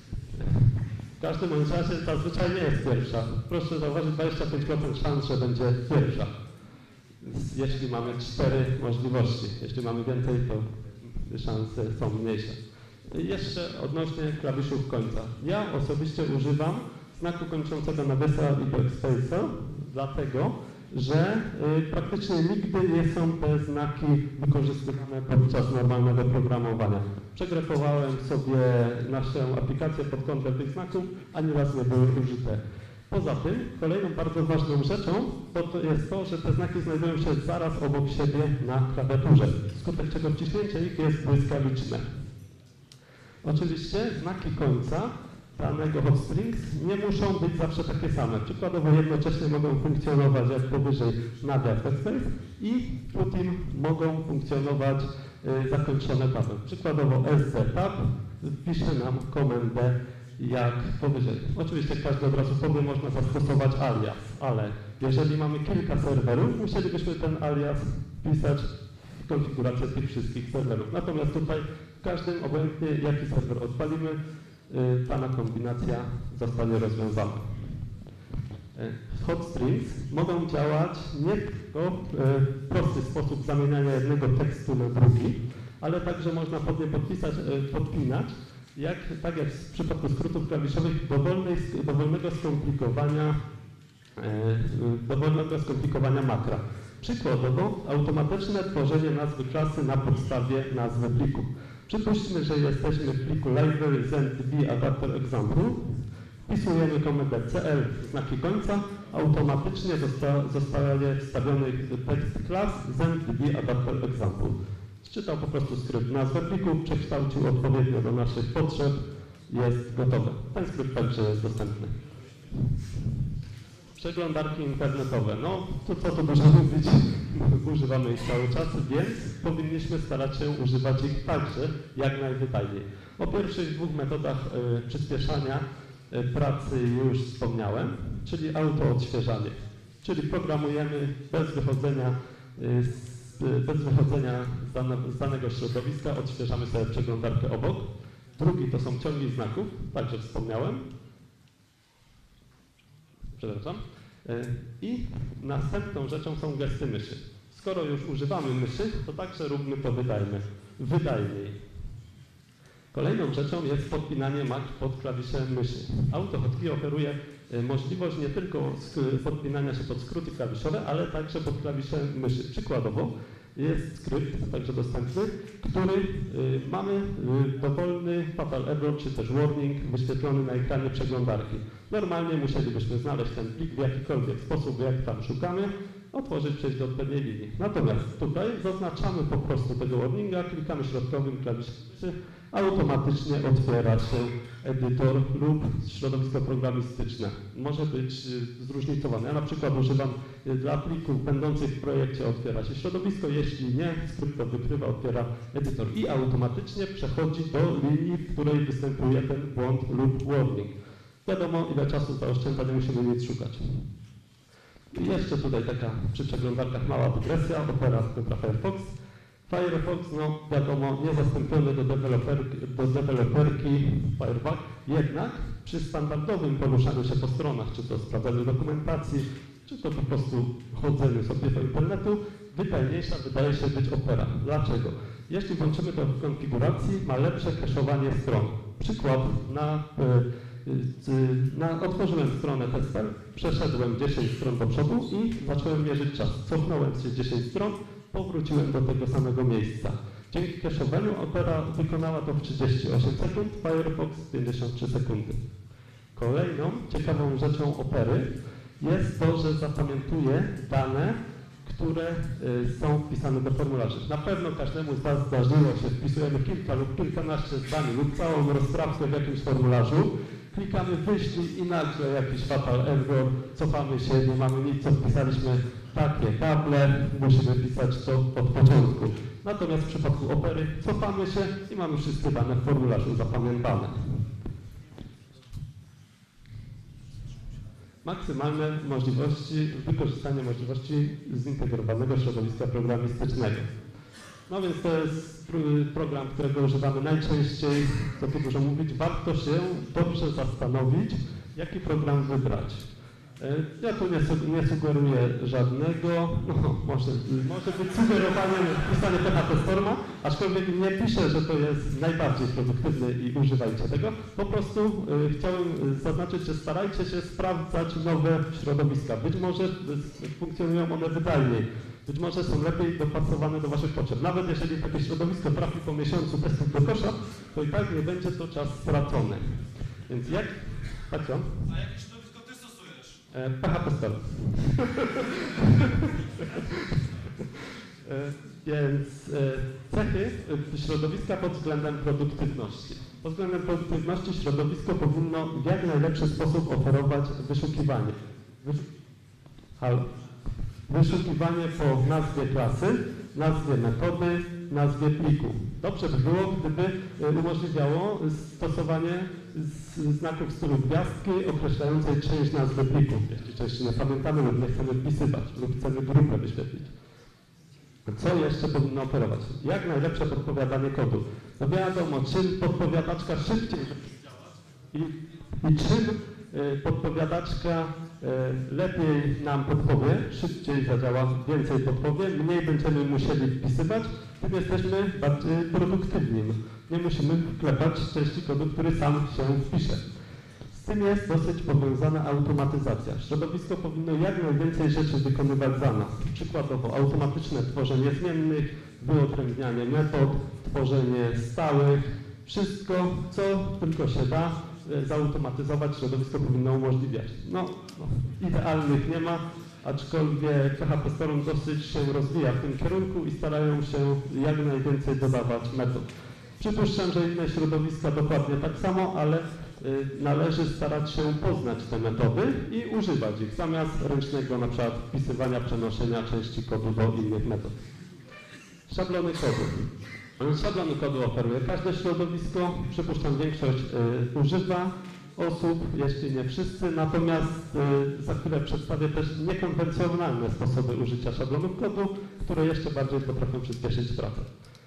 [SPEAKER 1] w każdym razie zazwyczaj nie jest pierwsza. Proszę zauważyć, dwadzieścia pięć procent szans, że będzie pierwsza. Więc jeśli mamy cztery możliwości, jeśli mamy więcej, to szanse są mniejsze. Jeszcze odnośnie klawiszów końca. Ja osobiście używam znaku kończącego na desa i backspace'a, dlatego, że y, praktycznie nigdy nie są te znaki wykorzystywane podczas normalnego programowania. Przegrafowałem sobie naszą aplikację pod kątem tych znaków, ani raz nie były użyte. Poza tym, kolejną bardzo ważną rzeczą to jest to, że te znaki znajdują się zaraz obok siebie na klawiaturze, wskutek czego wciśnięcie ich jest błyskawiczne. Oczywiście znaki końca danego hotstrings nie muszą być zawsze takie same. Przykładowo jednocześnie mogą funkcjonować jak powyżej nadia backspace i po tym mogą funkcjonować y, zakończone tabem. Przykładowo S Z tab wpisze nam komendę jak powyżej. Oczywiście każdy od razu powie, można zastosować alias, ale jeżeli mamy kilka serwerów, musielibyśmy ten alias wpisać w konfigurację tych wszystkich serwerów. Natomiast tutaj w każdym, obojętnie jaki serwer odpalimy, y, dana kombinacja zostanie rozwiązana. Y, hotstrings mogą działać nie tylko w prosty sposób zamieniania jednego tekstu na drugi, ale także można pod nie podpisać, y, podpinać, jak, tak jak w przypadku skrótów klawiszowych, dowolnej, dowolnego skomplikowania, y, dowolnego skomplikowania makra. Przykładowo automatyczne tworzenie nazwy klasy na podstawie nazwy pliku. Przypuśćmy, że jesteśmy w pliku library zend.db adapter example, wpisujemy komendę cl znaki końca, automatycznie zosta zostaje wstawiony tekst klas zend.db adapter example. Czytał po prostu skrypt nazwę pliku, przekształcił odpowiednio do naszych potrzeb, jest gotowe. Ten skrypt także jest dostępny. Przeglądarki internetowe. No, to co tu dużo mówić, używamy ich cały czas, więc powinniśmy starać się używać ich także jak najwydajniej. O pierwszych dwóch metodach y, przyspieszania y, pracy już wspomniałem, czyli autoodświeżanie. Czyli programujemy bez wychodzenia, y, z, bez wychodzenia z, dane, z danego środowiska, odświeżamy sobie przeglądarkę obok. Drugi to są ciągi znaków, także wspomniałem. Przepraszam. I następną rzeczą są gesty myszy. Skoro już używamy myszy, to także róbmy to wydajnie, wydajniej. Kolejną rzeczą jest podpinanie Mac pod klawiszem myszy. AutoHotkey oferuje możliwość nie tylko podpinania się pod skróty klawiszowe, ale także pod klawiszem myszy. Przykładowo jest skrypt, także dostępny, który y, mamy y, dowolny fatal error czy też warning wyświetlony na ekranie przeglądarki. Normalnie musielibyśmy znaleźć ten plik w jakikolwiek sposób, jak tam szukamy, otworzyć, przejść do odpowiedniej linii. Natomiast tutaj zaznaczamy po prostu tego warninga, klikamy środkowym klawiszem, automatycznie otwiera się edytor lub środowisko programistyczne. Może być zróżnicowane. Ja na przykład używam dla plików będących w projekcie otwiera się środowisko, jeśli nie, skrypt to wykrywa, otwiera edytor i automatycznie przechodzi do linii, w której występuje ten błąd lub warning. Wiadomo, ile czasu zaoszczędza, nie musimy nic szukać. I jeszcze tutaj taka przy przeglądarkach mała dygresja, Opera kontra Firefox. Firefox, no wiadomo, niezastąpiony do deweloperki, do deweloperki Firefox, jednak przy standardowym poruszaniu się po stronach, czy to sprawdzaniu dokumentacji, czy to po prostu chodzeniu sobie po internetu, wydajniejsza wydaje się być Opera. Dlaczego? Jeśli włączymy to w konfiguracji, ma lepsze cache'owanie stron. Przykład na... Na, otworzyłem stronę tester, przeszedłem dziesięć stron do przodu i zacząłem mierzyć czas. Cofnąłem się dziesięć stron, powróciłem do tego samego miejsca. Dzięki cache'owaniu Opera wykonała to w trzydzieści osiem sekund, Firefox pięćdziesiąt trzy sekundy. Kolejną ciekawą rzeczą Opery jest to, że zapamiętuje dane, które y, są wpisane do formularzy. Na pewno każdemu z Was zdarzyło się, wpisujemy kilka lub kilkanaście zdań lub całą rozprawkę w jakimś formularzu, klikamy wyślij i nagle jakiś fatal error, cofamy się, nie mamy nic, co wpisaliśmy, takie kable, musimy pisać to od początku. Natomiast w przypadku Opery cofamy się i mamy wszystkie dane w formularzu zapamiętane. Maksymalne możliwości, wykorzystanie możliwości zintegrowanego środowiska programistycznego. No więc to jest program, którego używamy najczęściej, co tu dużo mówić, warto się dobrze zastanowić, jaki program wybrać. Ja tu nie, nie sugeruję żadnego, no, może, może być sugerowanie pisanie P H P Storma, aczkolwiek nie piszę, że to jest najbardziej produktywny i używajcie tego. Po prostu y, chciałem zaznaczyć, że starajcie się sprawdzać nowe środowiska. Być może y, funkcjonują one wydajniej, być może są lepiej dopasowane do Waszych potrzeb. Nawet jeżeli takie środowisko trafi po miesiącu testów do kosza, to i tak nie będzie to czas stracony. Więc jak... Tak, co?
[SPEAKER 4] A jakie środowisko Ty stosujesz?
[SPEAKER 1] E, P H P Storm. e, więc e, cechy e, środowiska pod względem produktywności. Pod względem produktywności środowisko powinno w jak najlepszy sposób oferować wyszukiwanie. Wysz... Halo? Wyszukiwanie po nazwie klasy, nazwie metody, nazwie pliku. Dobrze by było, gdyby umożliwiało stosowanie znaków w stylu gwiazdki określającej część nazwy pliku, jeśli części nie pamiętamy lub nie chcemy wpisywać lub chcemy grupę wyświetlić. Co jeszcze powinno operować? Jak najlepsze podpowiadanie kodu. No wiadomo, czym podpowiadaczka szybciej i, i czym y, podpowiadaczka y, lepiej nam podpowie, szybciej zadziała, więcej podpowie, mniej będziemy musieli wpisywać, tym jesteśmy bardziej produktywni. Nie musimy wklepać części kodu, który sam się wpisze. Z tym jest dosyć powiązana automatyzacja. Środowisko powinno jak najwięcej rzeczy wykonywać za nas. Przykładowo automatyczne tworzenie zmiennych, wyodrębnianie metod, tworzenie stałych. Wszystko, co tylko się da zautomatyzować, środowisko powinno umożliwiać. No, no idealnych nie ma, aczkolwiek P H P Storm dosyć się rozwija w tym kierunku i starają się jak najwięcej dodawać metod. Przypuszczam, że inne środowiska dokładnie tak samo, ale y, należy starać się poznać te metody i używać ich, zamiast ręcznego na przykład wpisywania, przenoszenia części kodu do innych metod. Szablony kodu. Szablony kodu oferuje każde środowisko, przypuszczam większość y, używa osób, jeśli nie wszyscy, natomiast y, za chwilę przedstawię też niekonwencjonalne sposoby użycia szablonów kodu, które jeszcze bardziej potrafią przyspieszyć pracę.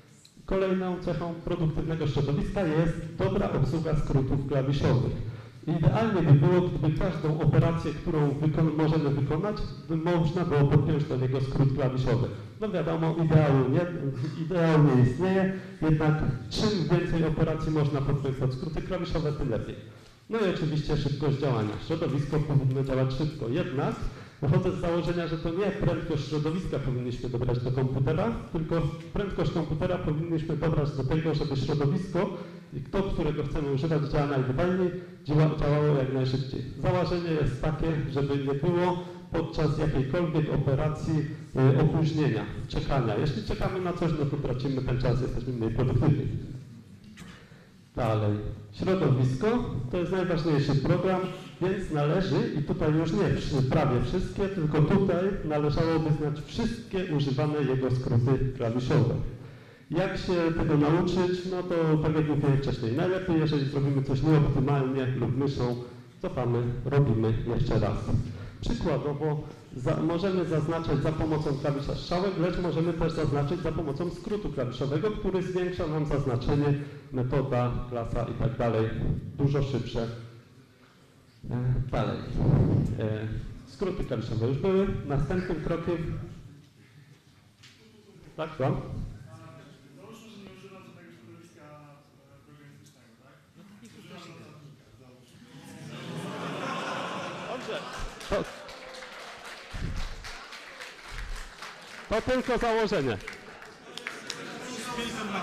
[SPEAKER 1] Kolejną cechą produktywnego środowiska jest dobra obsługa skrótów klawiszowych. Idealnie by było, gdyby każdą operację, którą wyko- możemy wykonać, by można było podpiąć do niego skrót klawiszowy. No wiadomo, ideału nie, ideał nie istnieje, jednak czym więcej operacji można podpiąć pod skróty klawiszowe, tym lepiej. No i oczywiście szybkość działania. Środowisko powinno działać szybko, jednak wychodzę z założenia, że to nie prędkość środowiska powinniśmy dobrać do komputera, tylko prędkość komputera powinniśmy dobrać do tego, żeby środowisko, to, którego chcemy używać, działa najwydajniej, działało jak najszybciej. Założenie jest takie, żeby nie było podczas jakiejkolwiek operacji y, opóźnienia, czekania. Jeśli czekamy na coś, no to tracimy ten czas, jesteśmy mniej produktywni. Dalej. Środowisko to jest najważniejszy program, więc należy, i tutaj już nie prawie wszystkie, tylko tutaj należałoby znać wszystkie używane jego skróty klawiszowe. Jak się tego nauczyć? No to tak jak mówiłem wcześniej, najlepiej, jeżeli zrobimy coś nieoptymalnie lub myszą, cofamy, robimy jeszcze raz. Przykładowo za, możemy zaznaczać za pomocą klawisza strzałek, lecz możemy też zaznaczyć za pomocą skrótu klawiszowego, który zwiększa nam zaznaczenie, metoda, klasa i tak dalej. Dużo szybsze. E, dalej. E, skróty klawiszowe już były. Następnym krokiem... Tak, słucham?
[SPEAKER 4] Załóżmy, że nie używam żadnego środowiska programistycznego, tak?
[SPEAKER 1] Dobrze. To, to tylko założenie.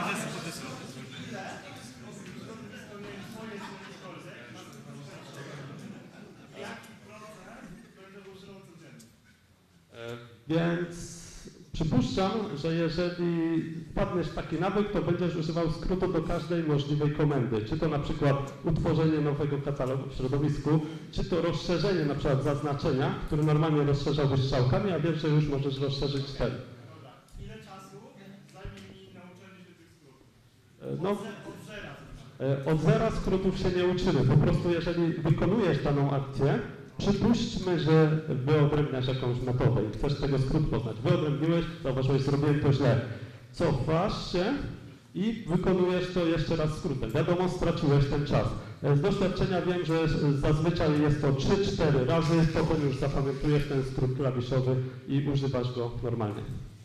[SPEAKER 1] E, Więc przypuszczam, że jeżeli wpadniesz w taki nawyk, to będziesz używał skrótu do każdej możliwej komendy. Czy to na przykład utworzenie nowego katalogu w środowisku, czy to rozszerzenie na przykład zaznaczenia, które normalnie rozszerzałbyś strzałkami, a wiesz, że już możesz rozszerzyć ten.
[SPEAKER 5] Ile czasu zajmie mi nauczenie się tych skrótów?
[SPEAKER 1] E, No,
[SPEAKER 5] Od zera.
[SPEAKER 1] e, od zera skrótów się nie uczymy. Po prostu jeżeli wykonujesz daną akcję, przypuśćmy, że wyodrębniasz jakąś metodę i chcesz tego skrót poznać. Wyodrębniłeś, zauważyłeś, zrobiłem to źle. Cofasz się i wykonujesz to jeszcze raz skrótem. Wiadomo, straciłeś ten czas. Z doświadczenia wiem, że zazwyczaj jest to trzy cztery razy, potem już zapamiętujesz ten skrót klawiszowy i używasz go normalnie.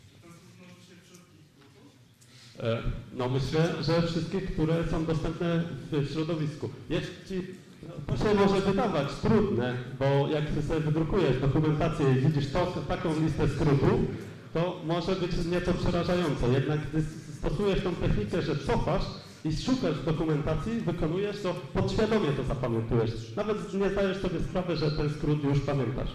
[SPEAKER 1] E, No myślę, że wszystkich, które są dostępne w środowisku. Jeśli to się może wydawać trudne, bo jak ty sobie wydrukujesz dokumentację i widzisz to, taką listę skrótów, to może być nieco przerażające. Jednak gdy stosujesz tą technikę, że cofasz i szukasz w dokumentacji, wykonujesz to, podświadomie to zapamiętujesz. Nawet nie zdajesz sobie sprawy, że ten skrót już pamiętasz.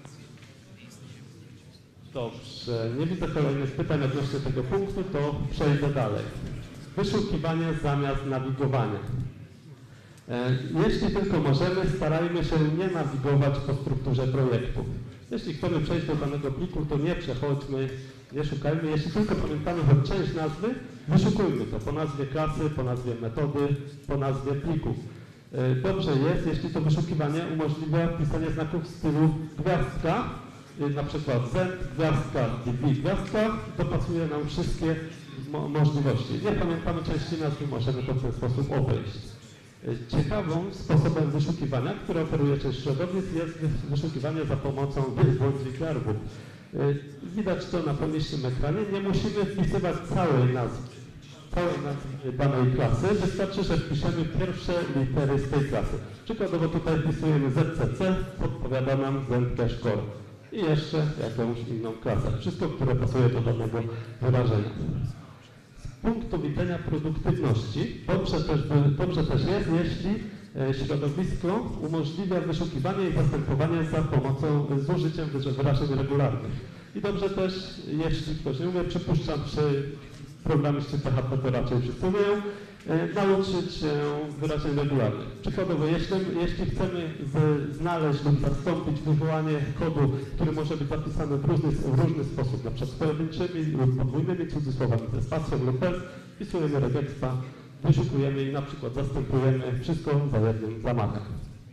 [SPEAKER 1] Dobrze, nie widzę kolejnych pytań odnośnie tego punktu, to przejdę dalej. Wyszukiwanie zamiast nawigowania. Jeśli tylko możemy, starajmy się nie nawigować po strukturze projektu. Jeśli chcemy przejść do danego pliku, to nie przechodźmy, nie szukajmy. Jeśli tylko pamiętamy choć część nazwy, wyszukujmy to po nazwie klasy, po nazwie metody, po nazwie pliku. Dobrze jest, jeśli to wyszukiwanie umożliwia pisanie znaków w stylu gwiazdka, na przykład zend, gwiazdka, db, gwiazdka, dopasuje nam wszystkie mo możliwości. Nie pamiętamy części nazwy, możemy to w ten sposób obejść. Ciekawym sposobem wyszukiwania, który oferuje część środowisk, jest wyszukiwanie za pomocą błądzich garbów. Widać to na pomniejszym ekranie. Nie musimy wpisywać całej nazwy, całej nazwy danej klasy. Wystarczy, że wpiszemy pierwsze litery z tej klasy. Przykładowo tutaj wpisujemy Z C C, podpowiada nam Zend-Core i jeszcze jakąś inną klasę. Wszystko, które pasuje do danego wyrażenia. Z punktu widzenia produktywności dobrze też, dobrze też jest, jeśli środowisko umożliwia wyszukiwanie i zastępowanie za pomocą, z użyciem wyrażeń regularnych. I dobrze też, jeśli ktoś nie umie, przypuszczam, przy programiści P H P to raczej wszyscy umieją, nauczyć się wyrażeń regularnych. Przykładowo, jeśli, jeśli chcemy z, znaleźć lub zastąpić wywołanie kodu, który może być zapisany w różny, w różny sposób, na przykład z pojedynczymi lub podwójnymi cudzysłowami, ze spacją lub bez, wpisujemy regexa, wyszukujemy i na przykład zastępujemy wszystko za jednym zamachem.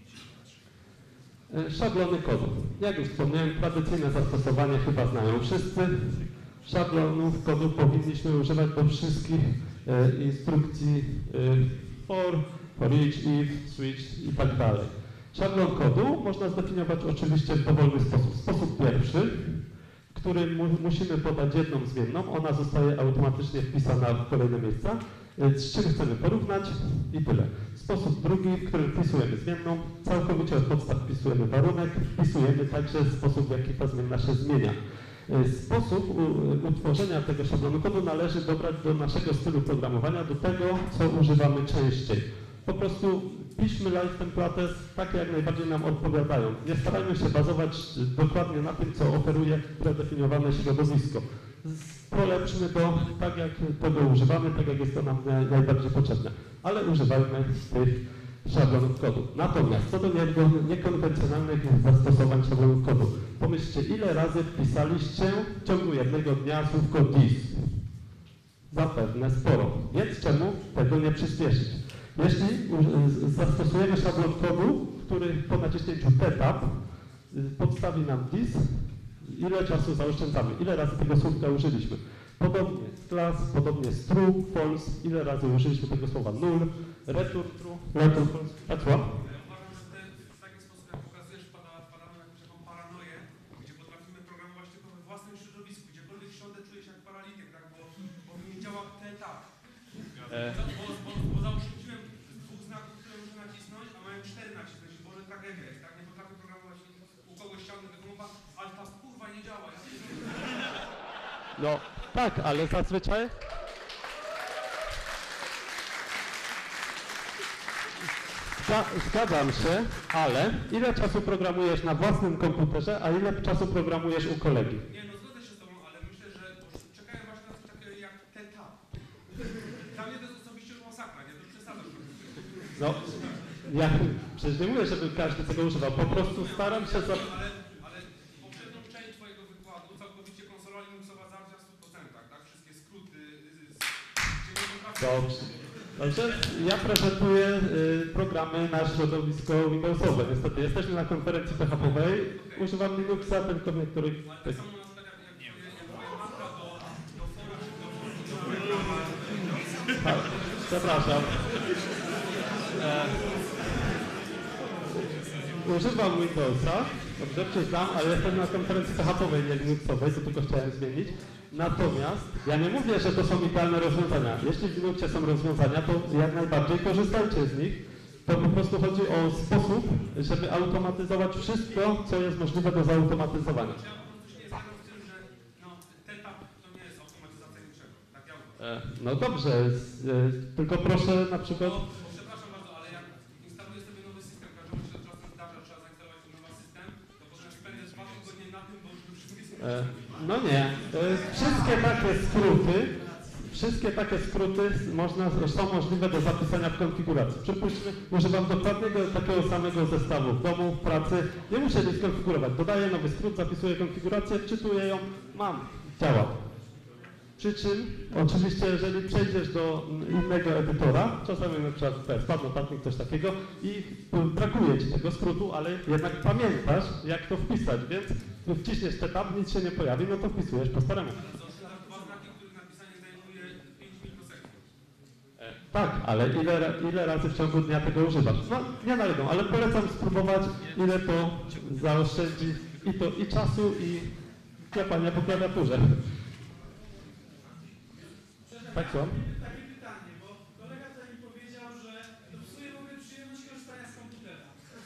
[SPEAKER 1] Szablony kodu. Jak już wspomniałem, tradycyjne zastosowanie chyba znają wszyscy. Szablonów kodu powinniśmy używać do wszystkich e, instrukcji e, for, for each, if, switch i tak dalej. Szablon kodu można zdefiniować oczywiście w dowolny sposób. Sposób pierwszy, w którym mu, musimy podać jedną zmienną, ona zostaje automatycznie wpisana w kolejne miejsca, e, z czym chcemy porównać i tyle. Sposób drugi, w którym wpisujemy zmienną, całkowicie od podstaw wpisujemy warunek, wpisujemy także sposób, w jaki ta zmienna się zmienia. Sposób utworzenia tego szablonu kodu należy dobrać do naszego stylu programowania, do tego, co używamy częściej. Po prostu piszmy live templates takie, jak najbardziej nam odpowiadają. Nie starajmy się bazować dokładnie na tym, co oferuje predefiniowane środowisko. Polepszmy to tak, jak tego używamy, tak jak jest to nam najbardziej potrzebne. Ale używajmy tych szablonów kodu. Natomiast co do niekonwencjonalnych zastosowań szablonów kodu. Pomyślcie, ile razy wpisaliście w ciągu jednego dnia słówko this? Zapewne sporo. Więc czemu tego nie przyspieszyć? Jeśli zastosujemy szablon kodu, który po naciśnięciu tab podstawi nam this, ile czasu zaoszczędzamy? Ile razy tego słówka użyliśmy? Podobnie z class, podobnie z true, false, ile razy użyliśmy tego słowa null, return true, return false, a co?
[SPEAKER 4] Ja uważam, że te, w taki sposób, jak pokazujesz, wpadamy na jakąś taką paranoję, gdzie potrafimy programować tylko we własnym środowisku, gdziekolwiek siądę, czuję się jak paralityk, tak? Bo, bo mi nie działa ten tak.
[SPEAKER 1] E.
[SPEAKER 4] Bo, bo, bo zaoszczędziłem dwóch znaków, które muszę nacisnąć, a mają cztery nacisnąć, bo że tragedia jest, tak? Nie potrafię programować u kogoś ściągnę tego mowa, ale ta kurwa nie działa. Ja
[SPEAKER 1] No tak, ale zazwyczaj Zga zgadzam się, ale ile czasu programujesz na własnym komputerze, a ile czasu programujesz u kolegi?
[SPEAKER 4] Nie, no zgodzę się z tobą, ale myślę, że czekają właśnie na coś takiego jak ten tab. Dla mnie to jest osobiście już masakra, nie? To już przesadzasz.
[SPEAKER 1] No, ja przecież nie mówię, żeby każdy tego używał, po prostu staram się... Za...
[SPEAKER 4] Ale, ale poprzednią część twojego wykładu całkowicie konsola Linuxowa zawdziała w stu procentach, tak? Wszystkie skróty... Z...
[SPEAKER 1] Dobrze. Dobrze, ja prezentuję y, programy na środowisko Windowsowe. Niestety, jesteśmy na konferencji P H P-owej, używam Linuxa, tylko w niektórych...
[SPEAKER 4] Ale tak samo na przykład jak, jak, jak, jak twoja matka do, do fora czy do...
[SPEAKER 1] A, przepraszam. E, używam Windowsa, dobrze, przyznam, ale jestem na konferencji P H P-owej, nie Linuxowej, to tylko chciałem zmienić. Natomiast ja nie mówię, że to są idealne rozwiązania. Jeśli w Linuxie są rozwiązania, to jak najbardziej korzystajcie z nich. To po prostu chodzi o sposób, żeby automatyzować wszystko, co jest możliwe do zautomatyzowania.
[SPEAKER 4] Ja po prostu się nie zgadzam z tym, że no, ten tab to nie jest automatyzacja niczego. Tak ja uważam.
[SPEAKER 1] E, no dobrze, z, e, tylko proszę na przykład...
[SPEAKER 4] No, przepraszam bardzo, ale jak instalujesz sobie nowy system, każdemu się czasem zdarza, trzeba zainstalować nowy system, to potem spędzisz dwa tygodnie na tym, bo już wszystkie są
[SPEAKER 1] E, no nie, to jest wszystkie takie skróty, wszystkie takie skróty można, są możliwe do zapisania w konfiguracji. Przypuśćmy, używam dokładnie do takiego samego zestawu w domu, w pracy, nie muszę nic konfigurować. Dodaję nowy skrót, zapisuję konfigurację, wczytuję ją, mam, działa. Przy czym, oczywiście, jeżeli przejdziesz do innego edytora, czasami na przykład P S P, notatnik, coś takiego i brakuje ci tego skrótu, ale jednak pamiętasz, jak to wpisać, więc wciśniesz te tab, nic się nie pojawi, no to wpisujesz po staremu.
[SPEAKER 4] dwa znaki, których napisanie zajmuje pięć mikrosekund.
[SPEAKER 1] E, tak, ale ile, ile razy w ciągu dnia tego używasz? No, nie na jedną, ale polecam spróbować, ile to zaoszczędzi i to i czasu, i klepania po klawiaturze. Tak są?
[SPEAKER 5] Takie pytanie, bo kolega tutaj mi powiedział, że to psuje w ogóle przyjemność korzystania z komputera.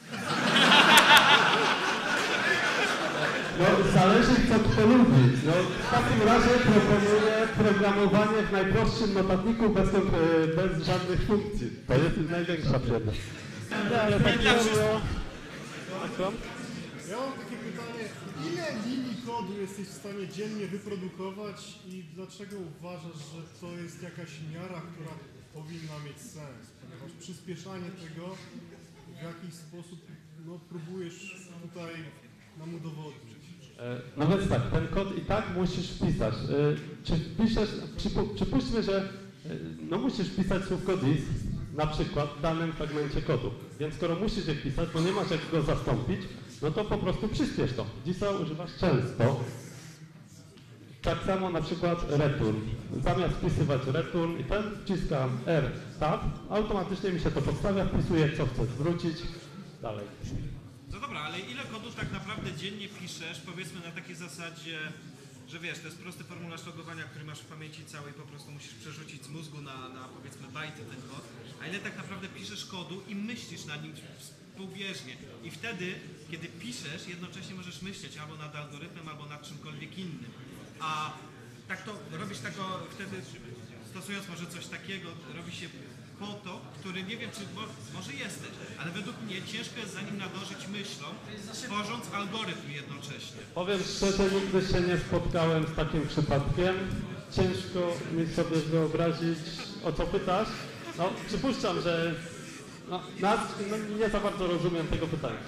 [SPEAKER 1] No, zależy co kto lubi. No, w takim razie proponuję programowanie w najprostszym notatniku bez, bez żadnych funkcji. To jest największa przyjemność. Nie, ale tak serio... Tak są?
[SPEAKER 6] Ja mam takie pytanie, ile linii kodu jesteś w stanie dziennie wyprodukować i dlaczego uważasz, że to jest jakaś miara, która powinna mieć sens? Ponieważ przyspieszanie tego w jakiś sposób no, próbujesz tutaj nam udowodnić.
[SPEAKER 1] E, No więc tak, ten kod i tak musisz wpisać. E, Czy wpiszesz, przypu, przypuśćmy, że e, no musisz wpisać słówko this, na przykład w danym fragmencie kodu. Więc skoro musisz je wpisać, bo nie masz jak go zastąpić, no to po prostu przyspiesz to. This'a używasz często. Tak samo na przykład return. Zamiast wpisywać return i ten wciskam R tab, automatycznie mi się to podstawia, wpisuję co chcę zwrócić. Dalej.
[SPEAKER 7] No dobra, ale ile kodu tak naprawdę dziennie piszesz, powiedzmy na takiej zasadzie, że wiesz, to jest prosty formularz logowania, który masz w pamięci całej, po prostu musisz przerzucić z mózgu na, na powiedzmy bajty ten kod, a ile tak naprawdę piszesz kodu i myślisz nad nim współbieżnie. I wtedy, kiedy piszesz, jednocześnie możesz myśleć albo nad algorytmem, albo nad czymkolwiek innym. A tak to robisz tego wtedy, stosując może coś takiego, robi się potok, który nie wiem, czy mo, może jesteś, ale według mnie ciężko jest za nim nadążyć myślą, tworząc algorytm jednocześnie.
[SPEAKER 1] Powiem szczerze, nigdy się nie spotkałem z takim przypadkiem. Ciężko mi sobie wyobrazić, o co pytasz. No, przypuszczam, że no, nas, no, nie za bardzo rozumiem tego pytania.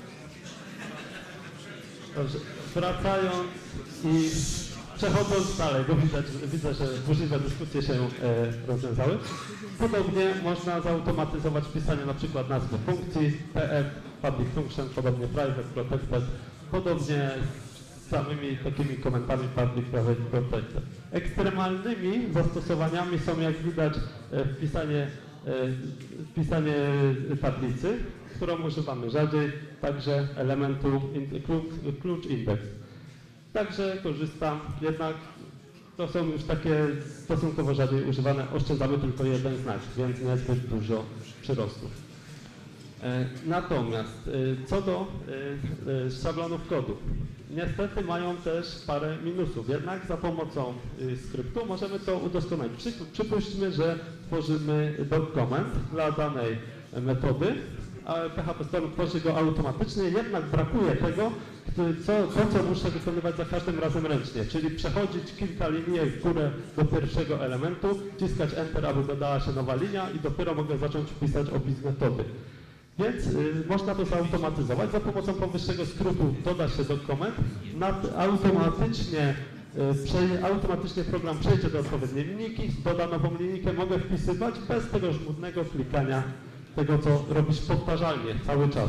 [SPEAKER 1] Dobrze, wracając i przechodząc dalej, bo widać, widzę, że burzliwe dyskusje się e, rozwiązały. Podobnie można zautomatyzować pisanie na przykład nazwy funkcji, P F, public function, podobnie private, protected, podobnie z samymi takimi komendami public, private, protected. Ekstremalnymi zastosowaniami są, jak widać, e, wpisanie, e, wpisanie tablicy, którą używamy rzadziej, także elementu in, klucz, klucz index. Także korzystam, jednak to są już takie stosunkowo rzadziej używane, oszczędzamy tylko jeden znak, więc niezbyt dużo przyrostów. E, natomiast e, co do e, e, szablonów kodu, niestety mają też parę minusów, jednak za pomocą e, skryptu możemy to udoskonalić. Przy, przypuśćmy, że tworzymy doc comment dla danej metody a P H P Storm tworzy go automatycznie, jednak brakuje tego, co, to, co muszę wykonywać za każdym razem ręcznie, czyli przechodzić kilka linii w górę do pierwszego elementu, wciskać Enter, aby dodała się nowa linia i dopiero mogę zacząć pisać opis metody. Więc y, można to zautomatyzować. Za pomocą powyższego skrótu doda się do komend, nad, automatycznie, y, prze, automatycznie program przejdzie do odpowiedniej linijki, doda nową linijkę, mogę wpisywać bez tego żmudnego klikania tego, co robisz powtarzalnie cały czas.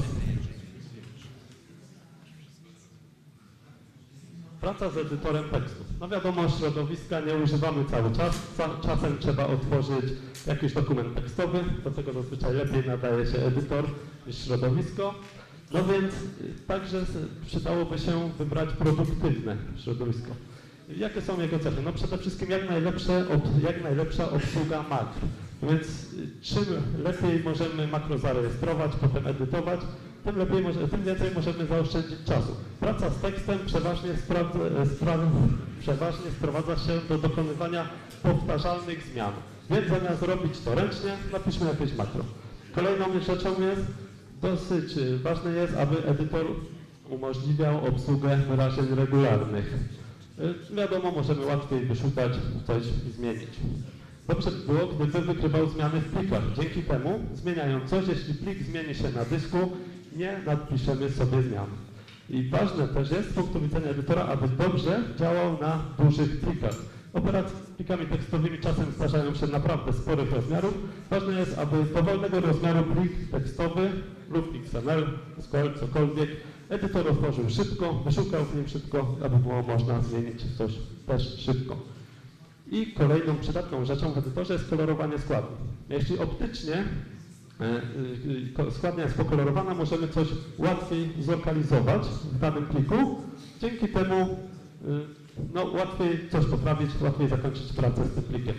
[SPEAKER 1] Praca z edytorem tekstu. No wiadomo, środowiska nie używamy cały czas. Czasem trzeba otworzyć jakiś dokument tekstowy. Do tego zazwyczaj lepiej nadaje się edytor niż środowisko. No więc także przydałoby się wybrać produktywne środowisko. Jakie są jego cechy? No przede wszystkim jak, najlepsze, jak najlepsza obsługa makr. Więc czym lepiej możemy makro zarejestrować, potem edytować, tym, lepiej może, tym więcej możemy zaoszczędzić czasu. Praca z tekstem przeważnie, spra spra przeważnie sprowadza się do dokonywania powtarzalnych zmian. Więc zamiast robić to ręcznie, napiszmy jakieś makro. Kolejną rzeczą jest, dosyć ważne jest, aby edytor umożliwiał obsługę wyrażeń regularnych. Wiadomo, możemy łatwiej wyszukać, coś zmienić. Dobrze by było, gdyby wykrywał zmiany w plikach. Dzięki temu, zmieniając coś, jeśli plik zmieni się na dysku, nie nadpiszemy sobie zmian. I ważne też jest z punktu widzenia edytora, aby dobrze działał na dużych plikach. Operacje z plikami tekstowymi czasem zdarzają się naprawdę sporych rozmiarów. Ważne jest, aby dowolnego rozmiaru plik tekstowy lub X M L, S Q L, cokolwiek, edytor otworzył szybko, wyszukał w nim szybko, aby było można zmienić coś też szybko. I kolejną przydatną rzeczą w edytorze jest kolorowanie składni. Jeśli optycznie e, składnia jest pokolorowana, możemy coś łatwiej zlokalizować w danym pliku. Dzięki temu e, no, łatwiej coś poprawić, łatwiej zakończyć pracę z tym plikiem.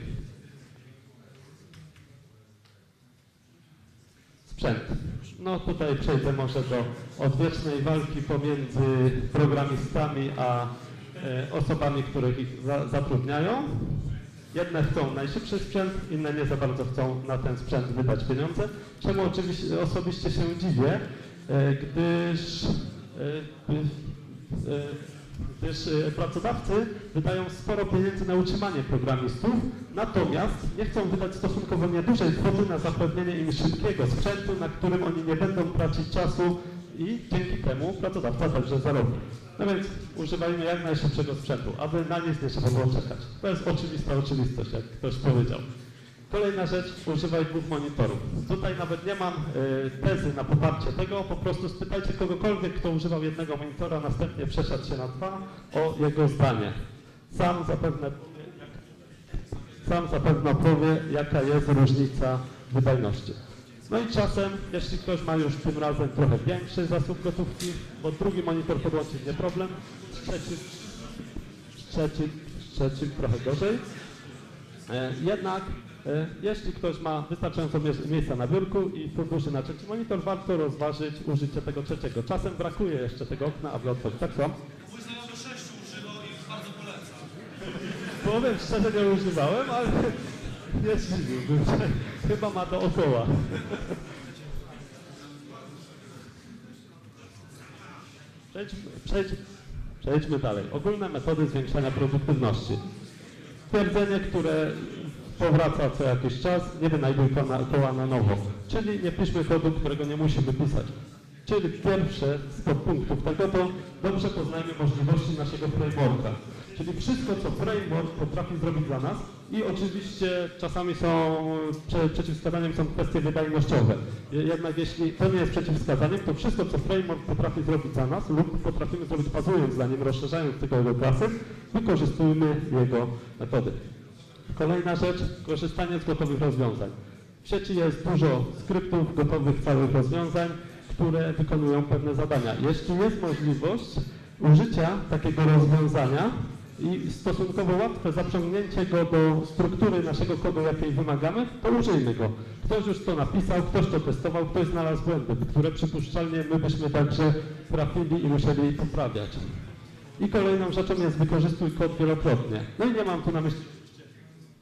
[SPEAKER 1] Sprzęt. No tutaj przejdę może do odwiecznej walki pomiędzy programistami a e, osobami, których ich za, zatrudniają. Jedne chcą najszybszy sprzęt, inne nie za bardzo chcą na ten sprzęt wydać pieniądze. Czemu oczywiście osobiście się dziwię, e, gdyż, e, e, gdyż e, pracodawcy wydają sporo pieniędzy na utrzymanie programistów, natomiast nie chcą wydać stosunkowo niedużej kwoty na zapewnienie im szybkiego sprzętu, na którym oni nie będą tracić czasu i dzięki temu pracodawca także zarobi. No więc używajmy jak najszybszego sprzętu, aby na nic nie trzeba było czekać. To jest oczywista oczywistość, jak ktoś powiedział. Kolejna rzecz, używaj dwóch monitorów. Tutaj nawet nie mam y, tezy na poparcie tego, po prostu spytajcie kogokolwiek, kto używał jednego monitora, następnie przeszedł się na dwa, o jego zdanie. Sam zapewne, sam zapewne powie, jaka jest różnica wydajności. No i czasem, jeśli ktoś ma już tym razem trochę większy zasób gotówki, bo drugi monitor podłączyć nie problem, trzeci, trzeci, trzeci trochę gorzej. E, jednak e, jeśli ktoś ma wystarczająco miejsca na biurku i funduszy na trzeci monitor, warto rozważyć użycie tego trzeciego. Czasem brakuje jeszcze tego okna, aby otworzyć. Tak co?
[SPEAKER 4] Mój znajomy sześciu używał i bardzo polecam.
[SPEAKER 1] Powiem szczerze, nie używałem, ale nie zdziwiłbym się. Chyba ma dookoła. Przejdźmy, przejdźmy, przejdźmy dalej. Ogólne metody zwiększania produktywności. Twierdzenie, które powraca co jakiś czas, nie wynajduj koła na nowo. Czyli nie piszmy kodu, którego nie musimy pisać. Czyli pierwsze z podpunktów tego to dobrze poznajmy możliwości naszego frameworka. Czyli wszystko, co framework potrafi zrobić dla nas i oczywiście czasami są, prze, przeciwwskazaniem są kwestie wydajnościowe. Jednak jeśli to nie jest przeciwwskazaniem, to wszystko, co framework potrafi zrobić za nas lub potrafimy zrobić bazując na nim, rozszerzając tylko jego klasy, wykorzystujmy jego metody. Kolejna rzecz, korzystanie z gotowych rozwiązań. W sieci jest dużo skryptów, gotowych całych rozwiązań, które wykonują pewne zadania. Jeśli jest możliwość użycia takiego rozwiązania i stosunkowo łatwe zaciągnięcie go do struktury naszego kodu, jakiej wymagamy, to użyjmy go. Ktoś już to napisał, ktoś to testował, ktoś znalazł błędy, które przypuszczalnie my byśmy także trafili i musieli poprawiać. I kolejną rzeczą jest wykorzystuj kod wielokrotnie. No i nie mam tu na myśli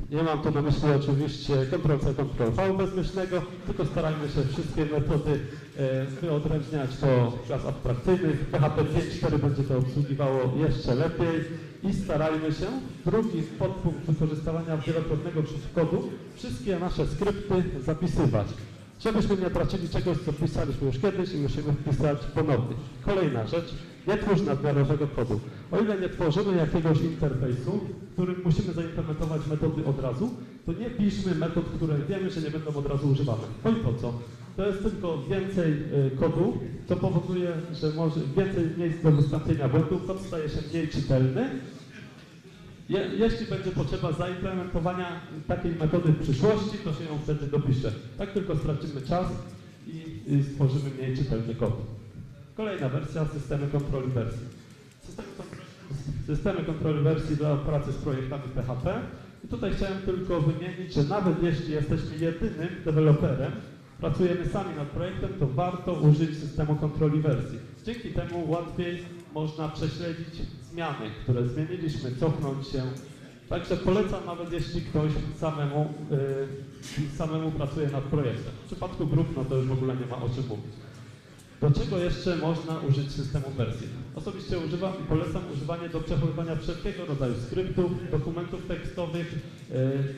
[SPEAKER 1] Nie mam tu na myśli oczywiście Ctrl-C, Ctrl-V bezmyślnego, tylko starajmy się wszystkie metody e, wyodrębniać do klas abstrakcyjnych. P H P pięć kropka cztery będzie to obsługiwało jeszcze lepiej i starajmy się, drugi podpunkt wykorzystywania wielokrotnego kodu, wszystkie nasze skrypty zapisywać. Żebyśmy nie tracili czegoś, co pisaliśmy już kiedyś i musimy wpisać ponownie. Kolejna rzecz, nie twórz nadmiarowego kodu. O ile nie tworzymy jakiegoś interfejsu, w którym musimy zaimplementować metody od razu, to nie piszmy metod, które wiemy, że nie będą od razu używane. No i po co? To jest tylko więcej y, kodu, co powoduje, że może więcej miejsc do wystąpienia błędów, kod staje się mniej czytelny. Je, jeśli będzie potrzeba zaimplementowania takiej metody w przyszłości, to się ją wtedy dopisze. Tak tylko stracimy czas i, i stworzymy mniej czytelny kod. Kolejna wersja, systemy kontroli wersji. Systemy, systemy kontroli wersji dla pracy z projektami P H P. I tutaj chciałem tylko wymienić, że nawet jeśli jesteśmy jedynym deweloperem, pracujemy sami nad projektem, to warto użyć systemu kontroli wersji. Dzięki temu łatwiej można prześledzić zmiany, które zmieniliśmy, cofnąć się. Także polecam, nawet jeśli ktoś samemu, yy, samemu pracuje nad projektem. W przypadku grup, no to już w ogóle nie ma o czym mówić. Do czego jeszcze można użyć systemu wersji? Osobiście używam i polecam używanie do przechowywania wszelkiego rodzaju skryptów, dokumentów tekstowych, yy,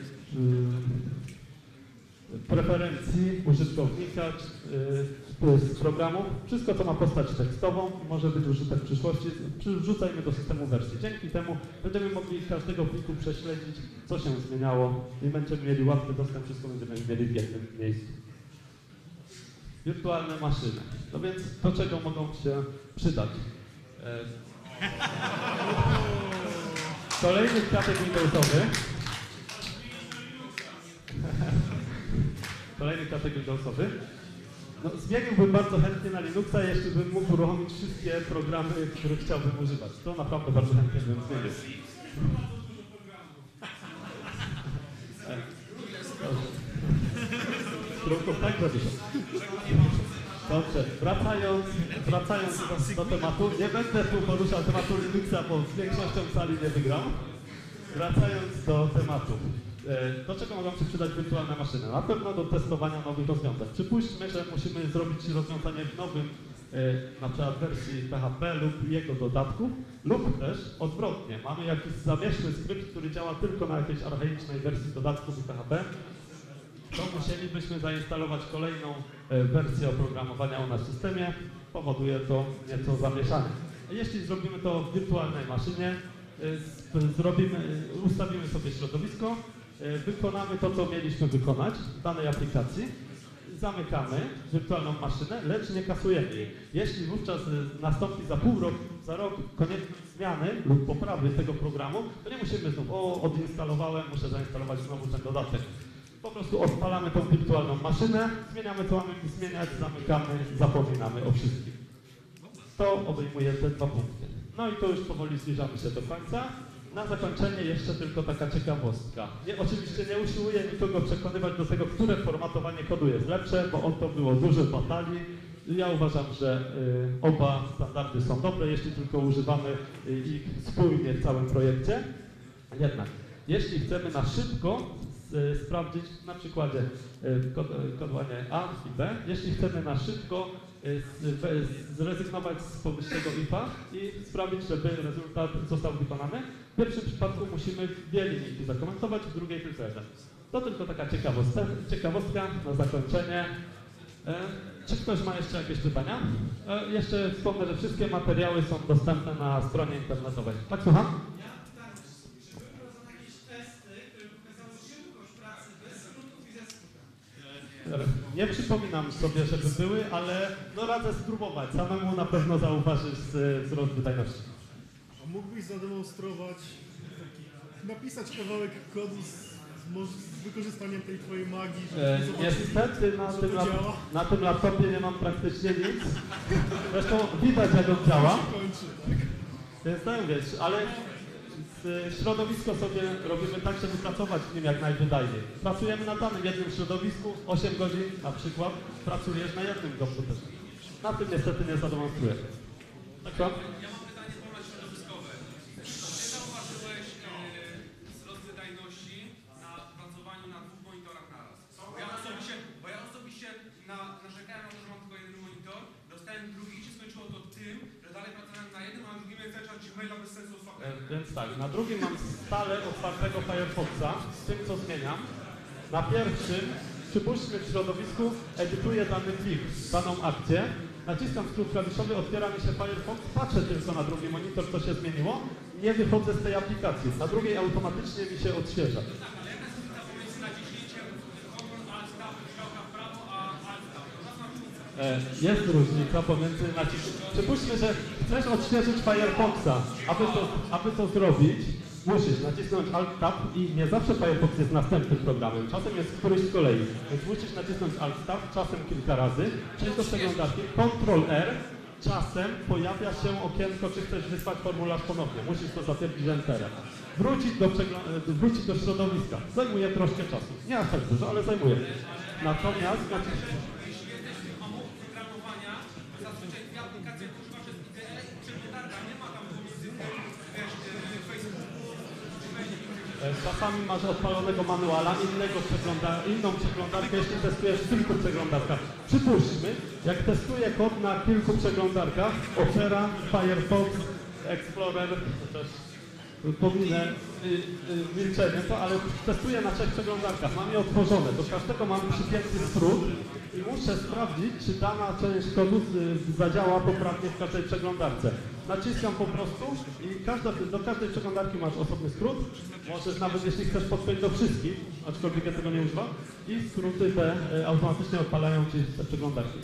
[SPEAKER 1] yy, preferencji użytkownika yy, z programu. Wszystko, co ma postać tekstową, może być użyte w przyszłości. Wrzucajmy do systemu wersji. Dzięki temu będziemy mogli każdego pliku prześledzić, co się zmieniało i będziemy mieli łatwy dostęp, wszystko będziemy mieli w jednym miejscu. Wirtualne maszyny. No więc do czego mogą się przydać? E... Kolejny kwiatek Windowsowy. Kolejny kwiatek Windowsowy. No, zmieniłbym bardzo chętnie na Linuxa, jeśli bym mógł uruchomić wszystkie programy, których chciałbym używać. To naprawdę bardzo chętnie bym zmienił. Skrótów, tak robi się. Dobrze, wracając, wracając do, do tematu, nie będę tu poruszał tematu Linuxa, bo z większością sali nie wygram. Wracając do tematu. Do czego mogą się przydać wirtualne maszyny? Na pewno do testowania nowych rozwiązań. Przypuśćmy, że musimy zrobić rozwiązanie w nowym, na przykład wersji P H P lub jego dodatków, lub też odwrotnie. Mamy jakiś zamieszły skrypt, który działa tylko na jakiejś archaicznej wersji dodatków i P H P. To musielibyśmy zainstalować kolejną wersję oprogramowania u nas w systemie. Powoduje to nieco zamieszanie. Jeśli zrobimy to w wirtualnej maszynie, zrobimy, ustawimy sobie środowisko, wykonamy to, co mieliśmy wykonać w danej aplikacji, zamykamy wirtualną maszynę, lecz nie kasujemy jej. Jeśli wówczas nastąpi za pół roku, za rok koniec zmiany lub poprawy tego programu, to nie musimy znów, o, odinstalowałem, muszę zainstalować znowu ten dodatek. Po prostu odpalamy tą wirtualną maszynę, zmieniamy, co mamy zmieniać, zamykamy, zapominamy o wszystkim. To obejmuje te dwa punkty. No i to już powoli zbliżamy się do końca. Na zakończenie jeszcze tylko taka ciekawostka. Nie, oczywiście nie usiłuję nikogo przekonywać do tego, które formatowanie kodu jest lepsze, bo o to było dużo batalii. Ja uważam, że y, oba standardy są dobre, jeśli tylko używamy y, ich spójnie w całym projekcie. Jednak, jeśli chcemy na szybko y, sprawdzić na przykładzie y, kod, y, kodowanie A i B, jeśli chcemy na szybko zrezygnować z powyższego ifa i sprawić, żeby rezultat został wykonany. W pierwszym przypadku musimy dwie linijki zakomentować, w drugiej tylko jeden. To tylko taka ciekawostka, ciekawostka na zakończenie. E, czy ktoś ma jeszcze jakieś pytania? E, jeszcze wspomnę, że wszystkie materiały są dostępne na stronie internetowej. Tak, słucham?
[SPEAKER 5] Ja mam pytanie, czy były prowadzone jakieś testy, które pokazały szybkość pracy bez skrótów i ze skrótami?
[SPEAKER 1] Nie przypominam sobie, żeby były, ale no radzę spróbować. Samemu na pewno zauważysz wzrost wydajności.
[SPEAKER 6] A mógłbyś zademonstrować, taki, napisać kawałek kodu z, z, z wykorzystaniem tej twojej magii, żeby
[SPEAKER 1] E,
[SPEAKER 6] zobaczyć,
[SPEAKER 1] niestety na
[SPEAKER 6] że
[SPEAKER 1] tym,
[SPEAKER 6] to
[SPEAKER 1] lap,
[SPEAKER 6] działa?
[SPEAKER 1] na tym laptopie nie mam praktycznie nic. Zresztą widać, jak on działa.
[SPEAKER 6] Kończy, tak?
[SPEAKER 1] Więc tak wiesz, ale z, środowisko sobie robimy tak, żeby pracować w nim jak najwydajniej. Pracujemy na danym jednym środowisku, osiem godzin na przykład, pracujesz na jednym komputerze. Na tym niestety nie zademonstruję. Tak?
[SPEAKER 4] Ja mam pytanie ponad środowiskowe. Czy zauważyłeś e, wzrost wydajności na
[SPEAKER 1] tak, na drugim mam stale otwartego Firefoxa z tym, co zmieniam. Na pierwszym, przypuśćmy w środowisku, edytuję dany plik, daną akcję. Naciskam skrót klawiszowy, otwiera mi się Firefox, patrzę tylko na drugi monitor, co się zmieniło. Nie wychodzę z tej aplikacji. Na drugiej automatycznie mi się odświeża. E, Jest różnica pomiędzy naciskiem. Przypuśćmy, że chcesz odświeżyć Firefoxa. Aby to, aby to zrobić, musisz nacisnąć Alt-Tab i nie zawsze Firefox jest następnym programem. Czasem jest któryś z kolei. Więc musisz nacisnąć Alt-Tab, czasem kilka razy, przejść do przeglądarki, kontrol R, czasem pojawia się okienko, czy chcesz wysłać formularz ponownie. Musisz to zatwierdzić Enterem. Wrócić do, wrócić do środowiska. Zajmuje troszkę czasu. Nie aż tak dużo, ale zajmuje. Natomiast nacisk... Czasami masz odpalonego manuala, innego przegląda, inną przeglądarkę, jeśli testujesz w kilku przeglądarkach. Przypuśćmy, jak testuję kod na kilku przeglądarkach, Opera, Firefox, Explorer, to też pominę y, y, milczenie, to, ale testuję na trzech przeglądarkach, mam je otworzone, do każdego mam przypięty skrót i muszę sprawdzić, czy dana część kodu y, zadziała poprawnie w każdej przeglądarce. Naciskam po prostu i każda, do każdej przeglądarki masz osobny skrót. Możesz nawet, jeśli chcesz, podpiąć do wszystkich, aczkolwiek ja tego nie używam. I skróty te y, automatycznie odpalają ci te przeglądarki.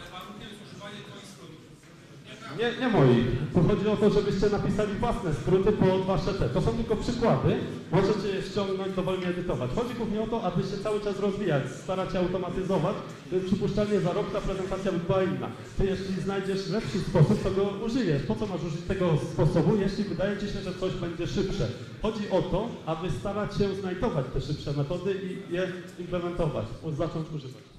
[SPEAKER 1] Nie, nie moich. Tu chodzi o to, żebyście napisali własne skróty pod wasze te. To są tylko przykłady. Możecie je ściągnąć, dowolnie edytować. Chodzi głównie o to, aby się cały czas rozwijać, starać się automatyzować, by przypuszczalnie za rok ta prezentacja by była inna. Ty jeśli znajdziesz lepszy sposób, to go użyjesz. Po co masz użyć tego sposobu, jeśli wydaje ci się, że coś będzie szybsze? Chodzi o to, aby starać się znajdować te szybsze metody i je implementować, zacząć używać.